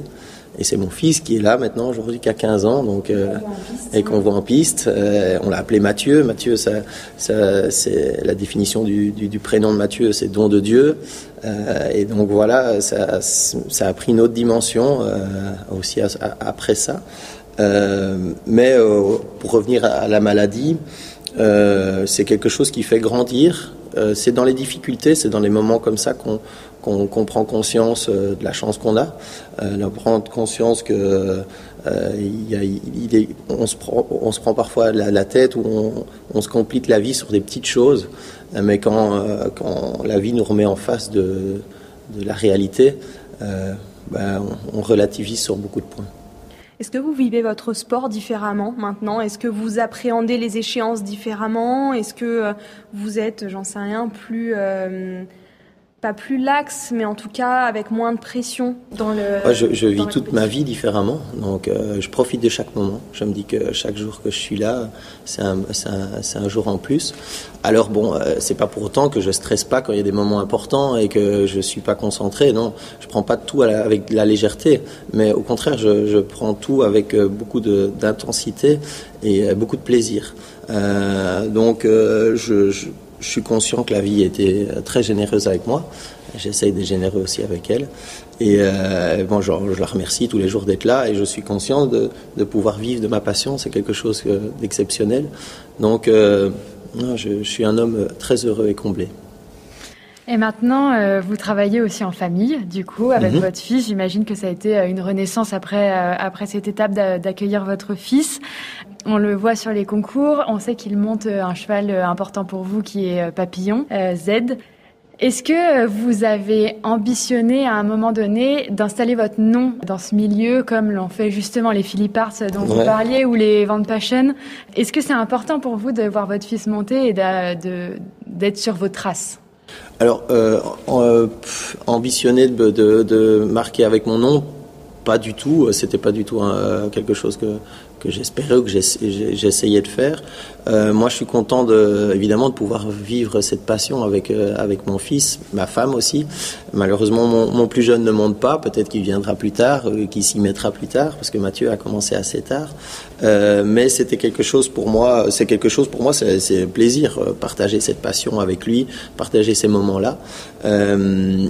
Et c'est mon fils qui est là maintenant aujourd'hui, qui a quinze ans, donc euh, et qu'on voit en piste. Euh, on l'a appelé Mathieu. Mathieu, ça, ça, c'est la définition du, du, du prénom de Mathieu, c'est don de Dieu. Euh, et donc voilà, ça, ça a pris une autre dimension euh, aussi à, à, après ça. Euh, mais euh, pour revenir à, à la maladie, euh, c'est quelque chose qui fait grandir. Euh, c'est dans les difficultés, c'est dans les moments comme ça qu'on qu'on, qu'on prend conscience euh, de la chance qu'on a, euh, de prendre conscience que euh, il y a, il est, on se prend, on se prend parfois la, la tête ou on, on se complique la vie sur des petites choses, mais quand euh, quand la vie nous remet en face de de la réalité, euh, ben, on, on relativise sur beaucoup de points. Est-ce que vous vivez votre sport différemment maintenant ? Est-ce que vous appréhendez les échéances différemment ? Est-ce que vous êtes, j'en sais rien, plus... Euh, pas plus lax, mais en tout cas avec moins de pression dans le... Ouais, je, je vis toute ma vie différemment, donc euh, je profite de chaque moment. Je me dis que chaque jour que je suis là, c'est un, c'est un, c'est un jour en plus. Alors bon, euh, c'est pas pour autant que je stresse pas quand il y a des moments importants et que je suis pas concentré. Non, je prends pas tout à la, avec de la légèreté, mais au contraire, je, je prends tout avec beaucoup de, d'intensité et beaucoup de plaisir. Euh, donc euh, je, je Je suis conscient que la vie était très généreuse avec moi. J'essaye d'être généreux aussi avec elle. Et euh, bon, je, je la remercie tous les jours d'être là. Et je suis conscient de, de pouvoir vivre de ma passion. C'est quelque chose d'exceptionnel. Donc, euh, je, je suis un homme très heureux et comblé. Et maintenant, euh, vous travaillez aussi en famille, du coup, avec mmh. votre fils. J'imagine que ça a été une renaissance après, euh, après cette étape d'accueillir votre fils. On le voit sur les concours. On sait qu'il monte un cheval important pour vous qui est Papillon, euh, Z. Est-ce que vous avez ambitionné à un moment donné d'installer votre nom dans ce milieu, comme l'ont fait justement les Philipparts dont ouais. vous parliez ou les Van Passion ? Est-ce que c'est important pour vous de voir votre fils monter et de, de, d'être sur vos traces ? Alors, euh, euh, ambitionner de, de, de marquer avec mon nom, pas du tout. C'était pas du tout hein, quelque chose que que j'espérais ou que j'essayais de faire. Euh, moi, je suis content, de, évidemment, de pouvoir vivre cette passion avec euh, avec mon fils, ma femme aussi. Malheureusement, mon, mon plus jeune ne monte pas. Peut-être qu'il viendra plus tard, euh, qu'il s'y mettra plus tard, parce que Mathieu a commencé assez tard. Euh, mais c'était quelque chose pour moi. C'est quelque chose pour moi. C'est, c'est un plaisir, euh, partager cette passion avec lui, partager ces moments-là. Euh,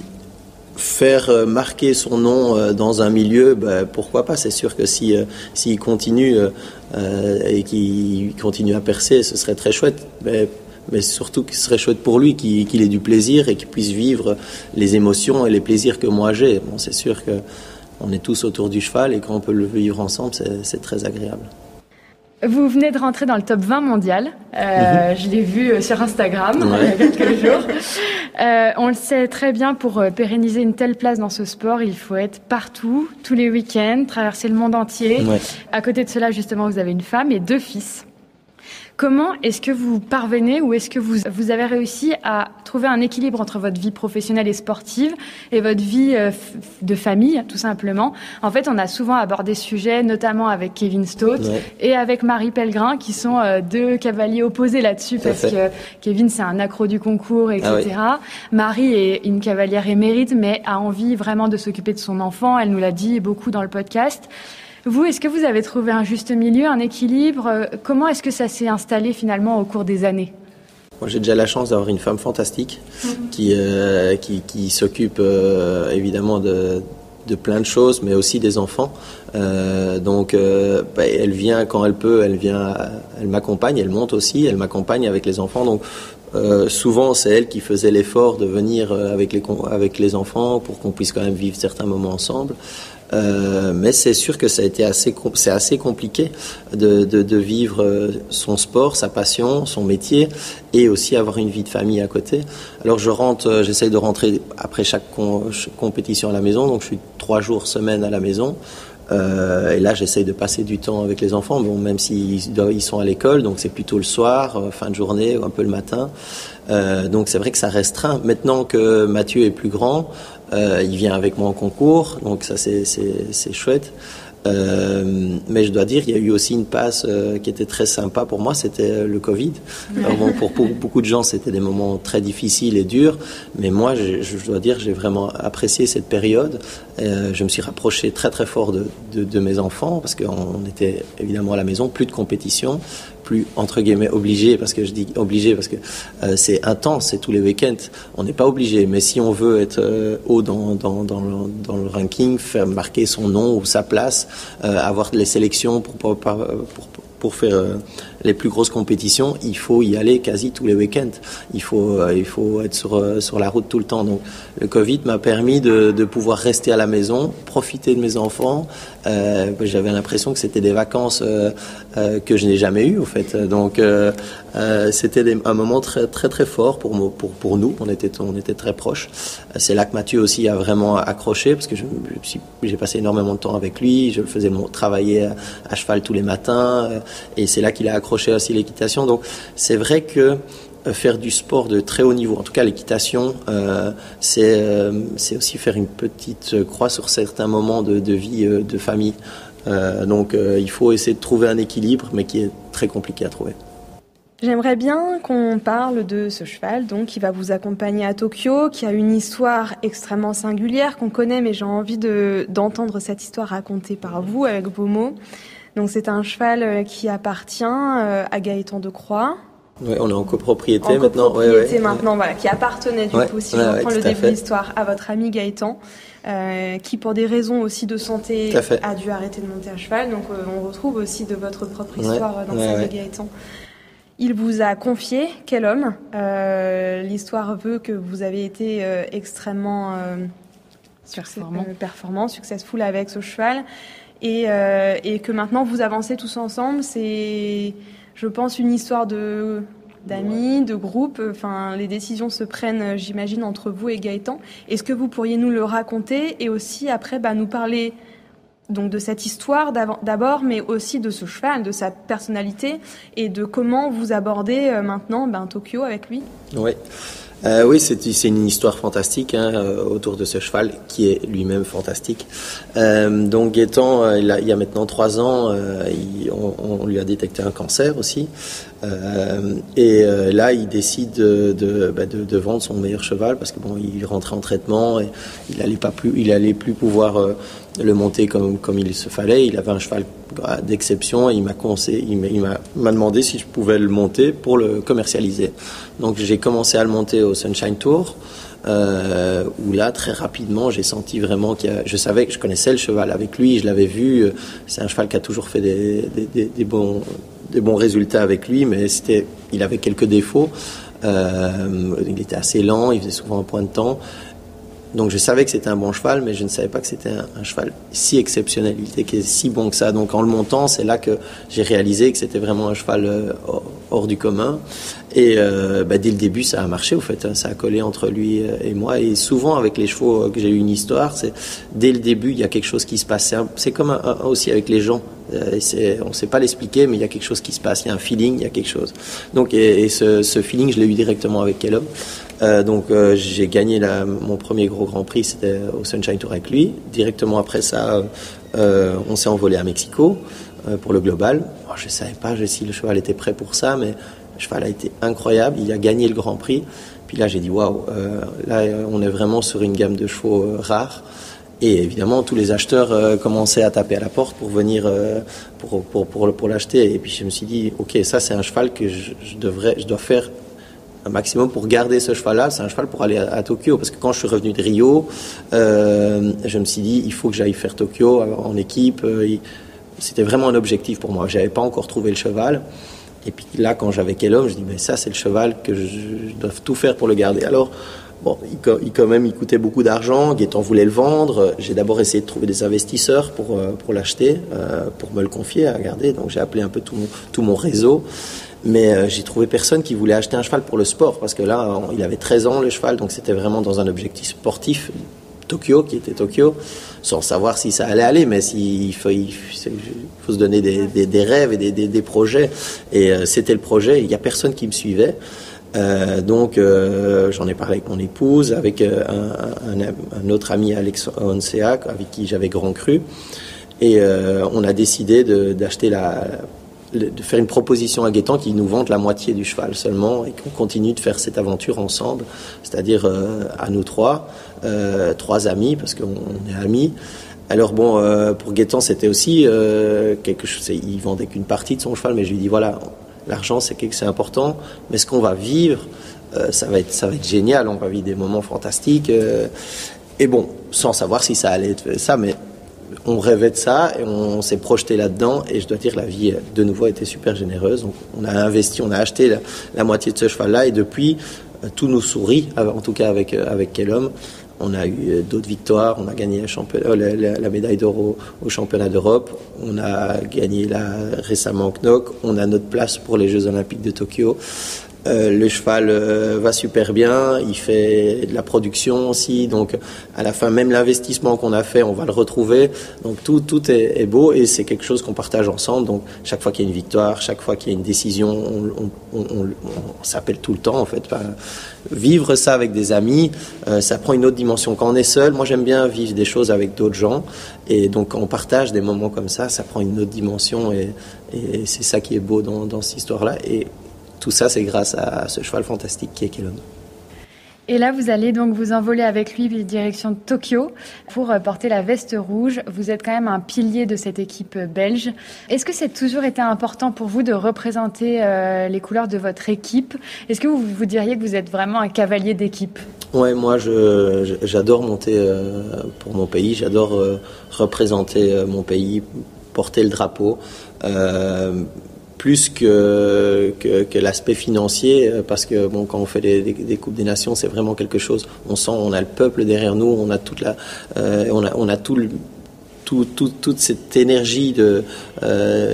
Faire marquer son nom dans un milieu, ben, pourquoi pas ? C'est sûr que si euh, s'il continue euh, et qu'il continue à percer, ce serait très chouette. Mais, mais surtout, ce serait chouette pour lui qu'il, qu'il ait du plaisir et qu'il puisse vivre les émotions et les plaisirs que moi j'ai. Bon, c'est sûr que on est tous autour du cheval et quand on peut le vivre ensemble, c'est, c'est très agréable. Vous venez de rentrer dans le top vingt mondial. Euh, mmh. Je l'ai vu sur Instagram ouais. il y a quelques jours. Euh, on le sait très bien, pour pérenniser une telle place dans ce sport, il faut être partout, tous les week-ends, traverser le monde entier. Ouais. À côté de cela, justement, vous avez une femme et deux fils. Comment est-ce que vous parvenez ou est-ce que vous, vous avez réussi à trouver un équilibre entre votre vie professionnelle et sportive et votre vie de famille, tout simplement ? En fait, on a souvent abordé ce sujet, notamment avec Kevin Stott ouais. et avec Marie Pellegrin, qui sont deux cavaliers opposés là-dessus, parce que Kevin, c'est un accro du concours, et cetera. Ah oui. Marie est une cavalière émérite, mais a envie vraiment de s'occuper de son enfant. Elle nous l'a dit beaucoup dans le podcast. Vous, est-ce que vous avez trouvé un juste milieu, un équilibre ? Comment est-ce que ça s'est installé finalement au cours des années ? Moi, j'ai déjà la chance d'avoir une femme fantastique mmh. qui, euh, qui, qui s'occupe euh, évidemment de, de plein de choses, mais aussi des enfants. Euh, donc, euh, bah, elle vient quand elle peut, elle vient, elle m'accompagne, elle monte aussi, elle m'accompagne avec les enfants. Donc, euh, souvent, c'est elle qui faisait l'effort de venir avec les, avec les enfants pour qu'on puisse quand même vivre certains moments ensemble. Euh, mais c'est sûr que ça a été assez, c'est assez compliqué de, de, de vivre son sport, sa passion, son métier, et aussi avoir une vie de famille à côté. Alors je rentre, j'essaye de rentrer après chaque com- compétition à la maison, donc je suis trois jours semaine à la maison. Euh, et là, j'essaye de passer du temps avec les enfants, bon, même s'ils ils sont à l'école, donc c'est plutôt le soir, euh, fin de journée, ou un peu le matin. Euh, donc c'est vrai que ça restreint. Maintenant que Mathieu est plus grand, euh, il vient avec moi en concours, donc ça c'est, c'est, c'est chouette. Euh, mais je dois dire, il y a eu aussi une passe euh, qui était très sympa pour moi, c'était le Covid. Alors bon, pour, pour beaucoup de gens, c'était des moments très difficiles et durs, mais moi, je, je dois dire, j'ai vraiment apprécié cette période. Euh, je me suis rapproché très très fort de, de, de mes enfants, parce qu'on était évidemment à la maison, plus de compétition, plus entre guillemets obligé, parce que je dis obligé parce que euh, c'est intense, c'est tous les week-ends. On n'est pas obligé, mais si on veut être euh, haut dans, dans, dans, le, dans le ranking, faire marquer son nom ou sa place, euh, avoir les sélections pour, pour, pour, pour faire euh, les plus grosses compétitions, il faut y aller quasi tous les week-ends. Il faut, euh, il faut être sur, euh, sur la route tout le temps. Donc le Covid m'a permis de, de pouvoir rester à la maison, profiter de mes enfants. Euh, j'avais l'impression que c'était des vacances euh, euh, que je n'ai jamais eues, au fait. Donc euh, euh, c'était des, un moment très très très fort pour pour pour nous. On était on était très proches. C'est là que Mathieu aussi a vraiment accroché, parce que je, je suis, j'ai passé énormément de temps avec lui. Je le faisais travailler à, à cheval tous les matins, euh, et c'est là qu'il a accroché aussi l'équitation. Donc c'est vrai que faire du sport de très haut niveau, en tout cas l'équitation, euh, c'est, euh, c'est aussi faire une petite croix sur certains moments de, de vie euh, de famille. Euh, donc euh, il faut essayer de trouver un équilibre, mais qui est très compliqué à trouver. J'aimerais bien qu'on parle de ce cheval donc, qui va vous accompagner à Tokyo, qui a une histoire extrêmement singulière qu'on connaît, mais j'ai envie de, d'entendre cette histoire racontée par vous avec vos mots. Donc c'est un cheval qui appartient à Gaëtan de Croix. Ouais, on est en copropriété en maintenant. copropriété ouais, ouais. maintenant, voilà, qui appartenait du ouais, coup, si ouais, je reprends ouais, le début de fait. l'histoire, à votre ami Gaëtan, euh, qui pour des raisons aussi de santé a dû arrêter de monter à cheval. Donc euh, on retrouve aussi de votre propre histoire ouais, dans ouais, celle ouais. de Gaëtan. Il vous a confié quel homme. Euh, l'histoire veut que vous avez été euh, extrêmement euh, performant. Euh, performant, successful avec ce cheval, et, euh, et que maintenant vous avancez tous ensemble. C'est, je pense, une histoire de d'amis, de groupe. Enfin, les décisions se prennent, j'imagine, entre vous et Gaëtan. Est-ce que vous pourriez nous le raconter et aussi après bah, nous parler donc de cette histoire d'abord, mais aussi de ce cheval, de sa personnalité et de comment vous abordez euh, maintenant ben, Tokyo avec lui. Oui. Euh, oui, c'est, c'est une histoire fantastique hein, autour de ce cheval qui est lui-même fantastique. Euh, donc Gaëtan, euh, il, a, il y a maintenant trois ans, euh, il, on, on lui a détecté un cancer aussi. Euh, et euh, là, il décide de, de, bah, de, de vendre son meilleur cheval parce que bon, il rentrait en traitement et il allait pas plus, il allait plus pouvoir euh, le monter comme comme il se fallait. Il avait un cheval d'exception et il m'a conseillé, il m'a, il m'a, m'a demandé si je pouvais le monter pour le commercialiser. Donc j'ai commencé à le monter au Sunshine Tour. Euh, où là très rapidement j'ai senti vraiment qu'il y a, je savais que je connaissais le cheval avec lui, je l'avais vu, c'est un cheval qui a toujours fait des, des, des, des bons des bons résultats avec lui, mais c'était, il avait quelques défauts, euh, il était assez lent, il faisait souvent un point de temps. Donc je savais que c'était un bon cheval, mais je ne savais pas que c'était un, un cheval si exceptionnel, il était si bon que ça. Donc en le montant, c'est là que j'ai réalisé que c'était vraiment un cheval euh, hors du commun. Et euh, bah, dès le début, ça a marché, au fait, hein, ça a collé entre lui et moi. Et souvent, avec les chevaux que j'ai eu une histoire, c'est dès le début, il y a quelque chose qui se passe. C'est, un, c'est comme un, un, aussi avec les gens. Euh, c'est, on ne sait pas l'expliquer, mais il y a quelque chose qui se passe. Il y a un feeling, il y a quelque chose. Donc, et, et ce, ce feeling, je l'ai eu directement avec Caleb. Euh, donc euh, j'ai gagné la, mon premier gros Grand Prix, c'était au Sunshine Tour avec lui. Directement après ça, euh, on s'est envolé à Mexico euh, pour le Global. Bon, je ne savais pas je, si le cheval était prêt pour ça, mais le cheval a été incroyable. Il a gagné le Grand Prix. Puis là, j'ai dit waouh, euh, là on est vraiment sur une gamme de chevaux euh, rares. Et évidemment, tous les acheteurs euh, commençaient à taper à la porte pour venir euh, pour, pour, pour, pour l'acheter. Et puis je me suis dit, ok, ça c'est un cheval que je, je devrais, je dois faire un maximum pour garder ce cheval-là. C'est un cheval pour aller à, à Tokyo, parce que quand je suis revenu de Rio, euh, je me suis dit il faut que j'aille faire Tokyo en équipe. Euh, c'était vraiment un objectif pour moi. J'avais pas encore trouvé le cheval. Et puis là, quand j'avais quel homme, je dis mais ça c'est le cheval que je, je dois tout faire pour le garder. Alors bon, il, il quand même il coûtait beaucoup d'argent. Gaëtan voulait le vendre. J'ai d'abord essayé de trouver des investisseurs pour pour l'acheter, euh, pour me le confier à garder. Donc j'ai appelé un peu tout mon, tout mon réseau. Mais euh, j'ai trouvé personne qui voulait acheter un cheval pour le sport, parce que là, on, il avait treize ans le cheval, donc c'était vraiment dans un objectif sportif, Tokyo, qui était Tokyo, sans savoir si ça allait aller, mais si, il, faut, il faut se donner des, des, des rêves et des, des, des projets, et euh, c'était le projet, il n'y a personne qui me suivait. Euh, donc euh, j'en ai parlé avec mon épouse, avec euh, un, un, un autre ami, Alex Onseac, avec qui j'avais grand cru. Et euh, on a décidé de, d'acheter la, de faire une proposition à Gaëtan qui nous vende la moitié du cheval seulement et qu'on continue de faire cette aventure ensemble, c'est-à-dire euh, à nous trois, euh, trois amis, parce qu'on est amis. Alors bon, euh, pour Gaëtan, c'était aussi euh, quelque chose, il vendait qu'une partie de son cheval, mais je lui dis voilà, l'argent c'est quelque c'est important, mais ce qu'on va vivre, euh, ça va être ça va être génial, on va vivre des moments fantastiques. Euh, et bon, sans savoir si ça allait être ça, mais on rêvait de ça et on s'est projeté là-dedans. Et je dois dire, la vie de nouveau a été super généreuse. Donc on a investi, on a acheté la, la moitié de ce cheval-là, et depuis tout nous sourit, en tout cas avec avec Kellum. On a eu d'autres victoires, on a gagné la, champion- la, la, la médaille d'or au, au championnat d'Europe, on a gagné là récemment au C N O C, on a notre place pour les Jeux Olympiques de Tokyo. Euh, le cheval euh, va super bien, il fait de la production aussi, donc à la fin même l'investissement qu'on a fait, on va le retrouver. Donc tout, tout est, est beau et c'est quelque chose qu'on partage ensemble. Donc chaque fois qu'il y a une victoire, chaque fois qu'il y a une décision, on, on, on, on, on s'appelle tout le temps en fait. Enfin, vivre ça avec des amis, euh, ça prend une autre dimension. Quand on est seul, moi j'aime bien vivre des choses avec d'autres gens, et donc quand on partage des moments comme ça, ça prend une autre dimension, et, et c'est ça qui est beau dans, dans cette histoire-là. Et tout ça, c'est grâce à ce cheval fantastique qui est Kellum. Et là, vous allez donc vous envoler avec lui direction Tokyo pour porter la veste rouge. Vous êtes quand même un pilier de cette équipe belge. Est-ce que c'est toujours été important pour vous de représenter euh, les couleurs de votre équipe ? Est-ce que vous vous diriez que vous êtes vraiment un cavalier d'équipe ? Ouais, moi, je, je, j'adore monter euh, pour mon pays. J'adore euh, représenter euh, mon pays, porter le drapeau. Euh, plus que, que, que l'aspect financier, parce que bon, quand on fait des, des, des Coupes des Nations, c'est vraiment quelque chose. On sent, on a le peuple derrière nous, on a toute la, euh, on a, on a tout, le, tout, tout, toute cette énergie de euh,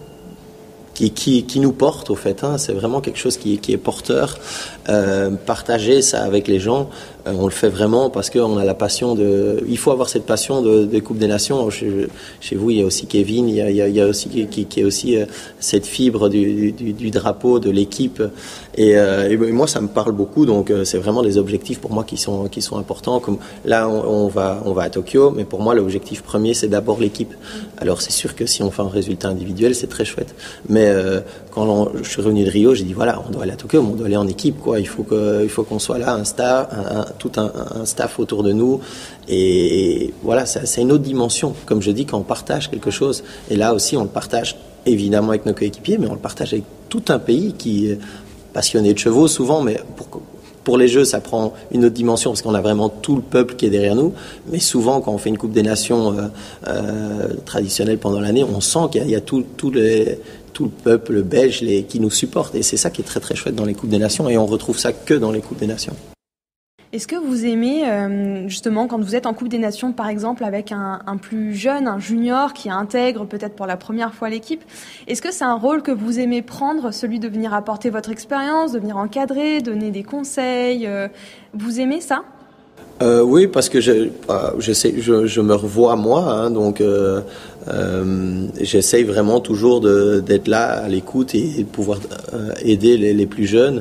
qui, qui, qui nous porte au fait. Hein. C'est vraiment quelque chose qui, qui est porteur. Euh, partager ça avec les gens, euh, on le fait vraiment parce qu'on a la passion de. Il faut avoir cette passion de, des Coupes des Nations. Chez, chez vous, il y a aussi Kevin, il y a, il y a, il y a aussi qui, qui est aussi euh, cette fibre du, du, du drapeau, de l'équipe. Et, euh, et moi, ça me parle beaucoup. Donc, euh, c'est vraiment des objectifs pour moi qui sont qui sont importants. Comme là, on, on va on va à Tokyo, mais pour moi, l'objectif premier, c'est d'abord l'équipe. Alors, c'est sûr que si on fait un résultat individuel, c'est très chouette. Mais euh, quand on, je suis revenu de Rio, j'ai dit voilà, on doit aller à Tokyo, mais on doit aller en équipe, quoi. Il faut que, il faut qu'on soit là, un staff, un, un, tout un, un staff autour de nous. Et, et voilà, ça, c'est une autre dimension. Comme je dis, quand on partage quelque chose, et là aussi, on le partage évidemment avec nos coéquipiers, mais on le partage avec tout un pays qui est passionné de chevaux souvent, mais pour, pour les Jeux, ça prend une autre dimension parce qu'on a vraiment tout le peuple qui est derrière nous. Mais souvent, quand on fait une Coupe des Nations euh, euh, traditionnelle pendant l'année, on sent qu'il y a, il y a tout, tout les tout le peuple belge les, qui nous supporte. Et c'est ça qui est très très chouette dans les Coupes des Nations, et on retrouve ça que dans les Coupes des Nations. Est-ce que vous aimez, euh, justement, quand vous êtes en Coupe des Nations, par exemple, avec un, un plus jeune, un junior qui intègre peut-être pour la première fois l'équipe, est-ce que c'est un rôle que vous aimez prendre, celui de venir apporter votre expérience, de venir encadrer, donner des conseils euh, vous aimez ça ? Euh, oui, parce que je, je, sais, je, je me revois moi, hein, donc euh, euh, j'essaye vraiment toujours de, d'être là à l'écoute et, et de pouvoir euh, aider les, les plus jeunes,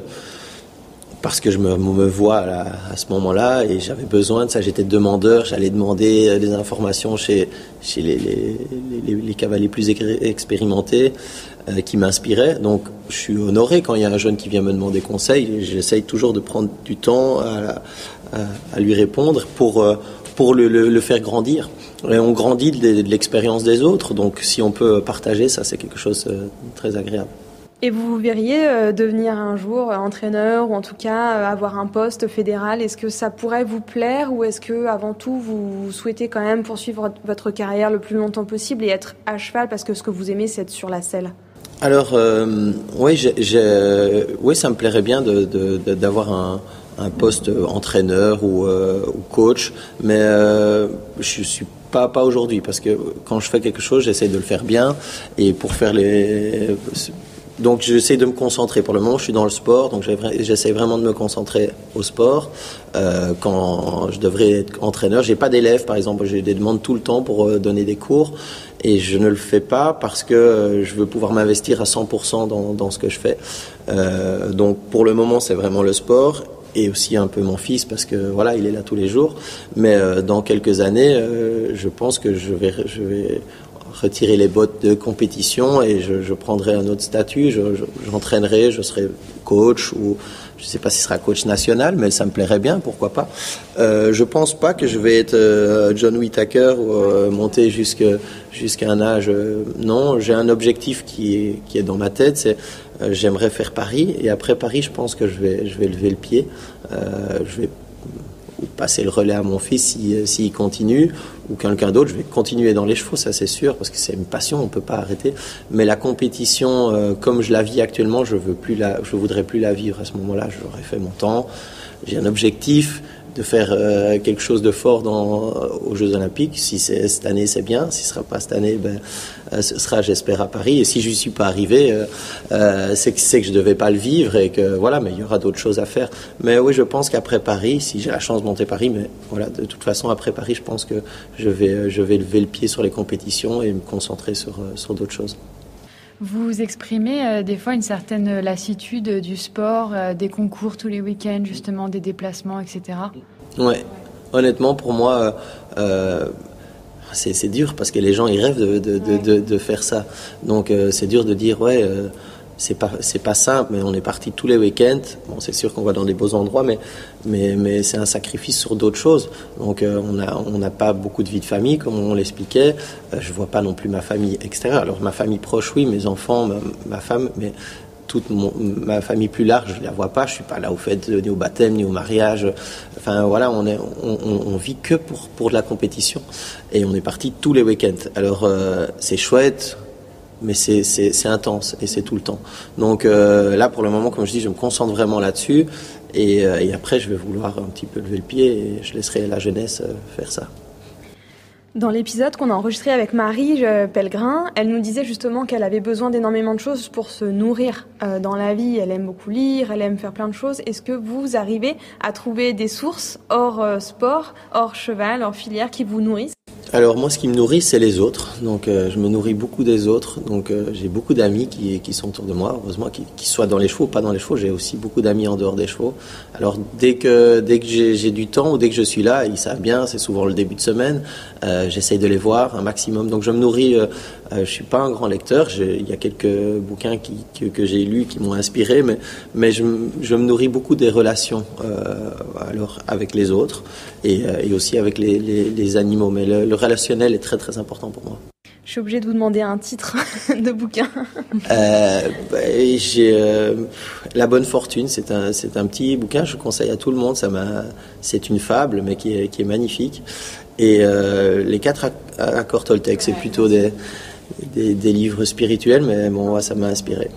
parce que je me, me vois à, à ce moment-là et j'avais besoin de ça. J'étais demandeur, j'allais demander des informations chez, chez les, les, les, les cavaliers plus expérimentés euh, qui m'inspiraient. Donc je suis honoré quand il y a un jeune qui vient me demander conseil. J'essaye toujours de prendre du temps à, à, à lui répondre pour, pour le, le, le faire grandir. Et on grandit de, de l'expérience des autres, donc si on peut partager ça, c'est quelque chose de très agréable. Et vous vous verriez euh, devenir un jour euh, entraîneur, ou en tout cas euh, avoir un poste fédéral. Est-ce que ça pourrait vous plaire, ou est-ce que avant tout vous souhaitez quand même poursuivre votre carrière le plus longtemps possible et être à cheval, parce que ce que vous aimez c'est être sur la selle? Alors euh, oui, j'ai, j'ai, oui, ça me plairait bien de, de, de, d'avoir un, un poste entraîneur ou, euh, ou coach, mais euh, je suis pas pas aujourd'hui, parce que quand je fais quelque chose, j'essaie de le faire bien, et pour faire les Donc j'essaie de me concentrer. Pour le moment, je suis dans le sport, donc j'essaie vraiment de me concentrer au sport. Euh, quand je devrais être entraîneur, j'ai pas d'élèves, par exemple, j'ai des demandes tout le temps pour donner des cours, et je ne le fais pas parce que je veux pouvoir m'investir à cent pour cent dans, dans ce que je fais. Euh, donc pour le moment, c'est vraiment le sport. Et aussi un peu mon fils, parce que voilà, il est là tous les jours. Mais euh, dans quelques années, euh, je pense que je vais, je vais retirer les bottes de compétition et je, je prendrai un autre statut. Je, je, j'entraînerai, je serai coach ou je ne sais pas si ce sera coach national, mais ça me plairait bien, pourquoi pas. Euh, je pense pas que je vais être euh, John Whittaker ou euh, monter jusque, jusqu'à un âge. Euh, non, j'ai un objectif qui est, qui est dans ma tête, c'est euh, j'aimerais faire Paris. Et après Paris, je pense que je vais, je vais lever le pied. Euh, je vais passer le relais à mon fils s'il si, si continue, ou quelqu'un d'autre. Je vais continuer dans les chevaux, ça c'est sûr, parce que c'est une passion, on ne peut pas arrêter. Mais la compétition, euh, comme je la vis actuellement, je veux plus la, je voudrais plus la vivre à ce moment-là. J'aurais fait mon temps. J'ai un objectif de faire euh, quelque chose de fort dans, aux Jeux Olympiques. Si c'est cette année, c'est bien. Si ce ne sera pas cette année, ben, euh, ce sera, j'espère, à Paris. Et si je n'y suis pas arrivé, euh, euh, c'est, que, c'est que je ne devais pas le vivre et que voilà, mais il y aura d'autres choses à faire. Mais oui, je pense qu'après Paris, si j'ai la chance de monter Paris, mais voilà, de toute façon, après Paris, je pense que je vais, je vais lever le pied sur les compétitions et me concentrer sur, sur d'autres choses. Vous exprimez euh, des fois une certaine lassitude du sport, euh, des concours tous les week-ends, justement, des déplacements, et cetera. Ouais, honnêtement, pour moi, euh, c'est, c'est dur parce que les gens, ils rêvent de, de, de, de, de faire ça. Donc, euh, c'est dur de dire, ouais, euh, c'est pas, c'est pas simple, mais on est parti tous les week-ends. Bon, c'est sûr qu'on va dans des beaux endroits, mais, mais, mais c'est un sacrifice sur d'autres choses. Donc, euh, on a, on n'a pas beaucoup de vie de famille, comme on l'expliquait. Euh, je vois pas non plus ma famille extérieure. Alors, ma famille proche, oui, mes enfants, ma, ma femme, mais toute mon, ma famille plus large, je la vois pas. Je suis pas là au fait, ni au baptême, ni au mariage. Enfin, voilà, on est, on, on, on vit que pour, pour de la compétition. Et on est parti tous les week-ends. Alors, euh, c'est chouette. Mais c'est, c'est, c'est intense et c'est tout le temps. Donc euh, là, pour le moment, comme je dis, je me concentre vraiment là-dessus. Et, euh, et après, je vais vouloir un petit peu lever le pied et je laisserai la jeunesse euh, faire ça. Dans l'épisode qu'on a enregistré avec Marie Pellegrin, elle nous disait justement qu'elle avait besoin d'énormément de choses pour se nourrir euh, dans la vie. Elle aime beaucoup lire, elle aime faire plein de choses. Est-ce que vous arrivez à trouver des sources hors euh, sport, hors cheval, hors filière qui vous nourrissent ? Alors moi, ce qui me nourrit, c'est les autres. Donc euh, je me nourris beaucoup des autres. Donc euh, j'ai beaucoup d'amis qui, qui sont autour de moi, heureusement, qui, qui soient dans les chevaux ou pas dans les chevaux. J'ai aussi beaucoup d'amis en dehors des chevaux. Alors dès que, dès que j'ai, j'ai du temps ou dès que je suis là, ils savent bien, c'est souvent le début de semaine, euh, j'essaye de les voir un maximum. Donc je me nourris, euh, euh, je suis pas un grand lecteur. J'ai, il y a quelques bouquins qui, que, que j'ai lus qui m'ont inspiré, mais, mais je, je me nourris beaucoup des relations euh, alors, avec les autres et, et aussi avec les, les, les animaux. Mais le, le relationnel est très très important pour moi. Je suis obligée de vous demander un titre de bouquin. Euh, bah, j'ai euh, La Bonne Fortune, c'est un c'est un petit bouquin, je conseille à tout le monde. Ça m'a, c'est une fable, mais qui est qui est magnifique. Et euh, les quatre accords Toltec, c'est plutôt des, des des livres spirituels, mais bon, ça m'a inspiré.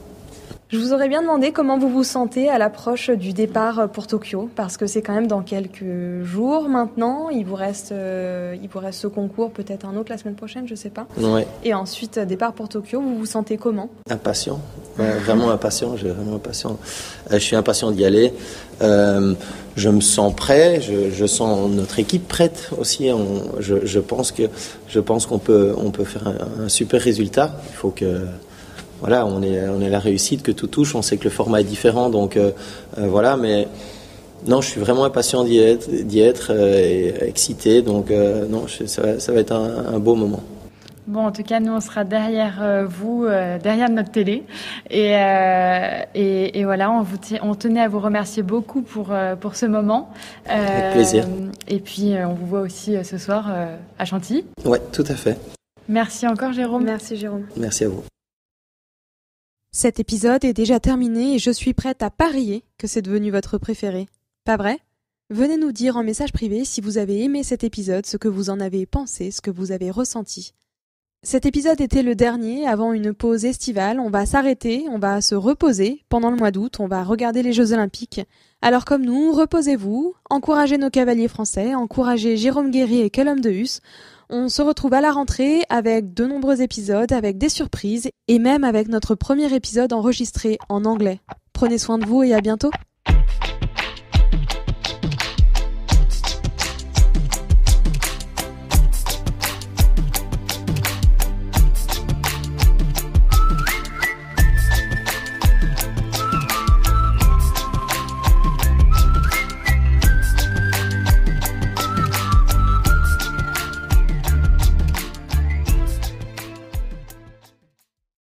Je vous aurais bien demandé comment vous vous sentez à l'approche du départ pour Tokyo, parce que c'est quand même dans quelques jours maintenant. Il vous reste, euh, il vous reste ce concours, peut-être un autre la semaine prochaine, je sais pas. Ouais. Et ensuite, départ pour Tokyo, vous vous sentez comment ? Impatient, ouais, vraiment impatient, j'ai vraiment impatient. Euh, je suis impatient d'y aller. Euh, je me sens prêt, je, je sens notre équipe prête aussi. On, je, je pense que, je pense qu'on peut, on peut faire un, un super résultat. Il faut que Voilà, on est, on est la réussite, que tout touche. On sait que le format est différent, donc euh, euh, voilà. Mais non, je suis vraiment impatient d'y être, d'y être euh, et excité. Donc euh, non, je, ça, va, ça va être un, un beau moment. Bon, en tout cas, nous, on sera derrière euh, vous, euh, derrière notre télé. Et, euh, et, et voilà, on, vous t- on tenait à vous remercier beaucoup pour, euh, pour ce moment. Euh, Avec plaisir. Et puis, euh, on vous voit aussi euh, ce soir euh, à Chantilly. Oui, tout à fait. Merci encore, Jérôme. Merci, Jérôme. Merci à vous. Cet épisode est déjà terminé et je suis prête à parier que c'est devenu votre préféré. Pas vrai ? Venez nous dire en message privé si vous avez aimé cet épisode, ce que vous en avez pensé, ce que vous avez ressenti. Cet épisode était le dernier avant une pause estivale. On va s'arrêter, on va se reposer pendant le mois d'août, on va regarder les Jeux Olympiques. Alors comme nous, reposez-vous, encouragez nos cavaliers français, encouragez Jérôme Guéry et Callum de Hus. On se retrouve à la rentrée avec de nombreux épisodes, avec des surprises et même avec notre premier épisode enregistré en anglais. Prenez soin de vous et à bientôt.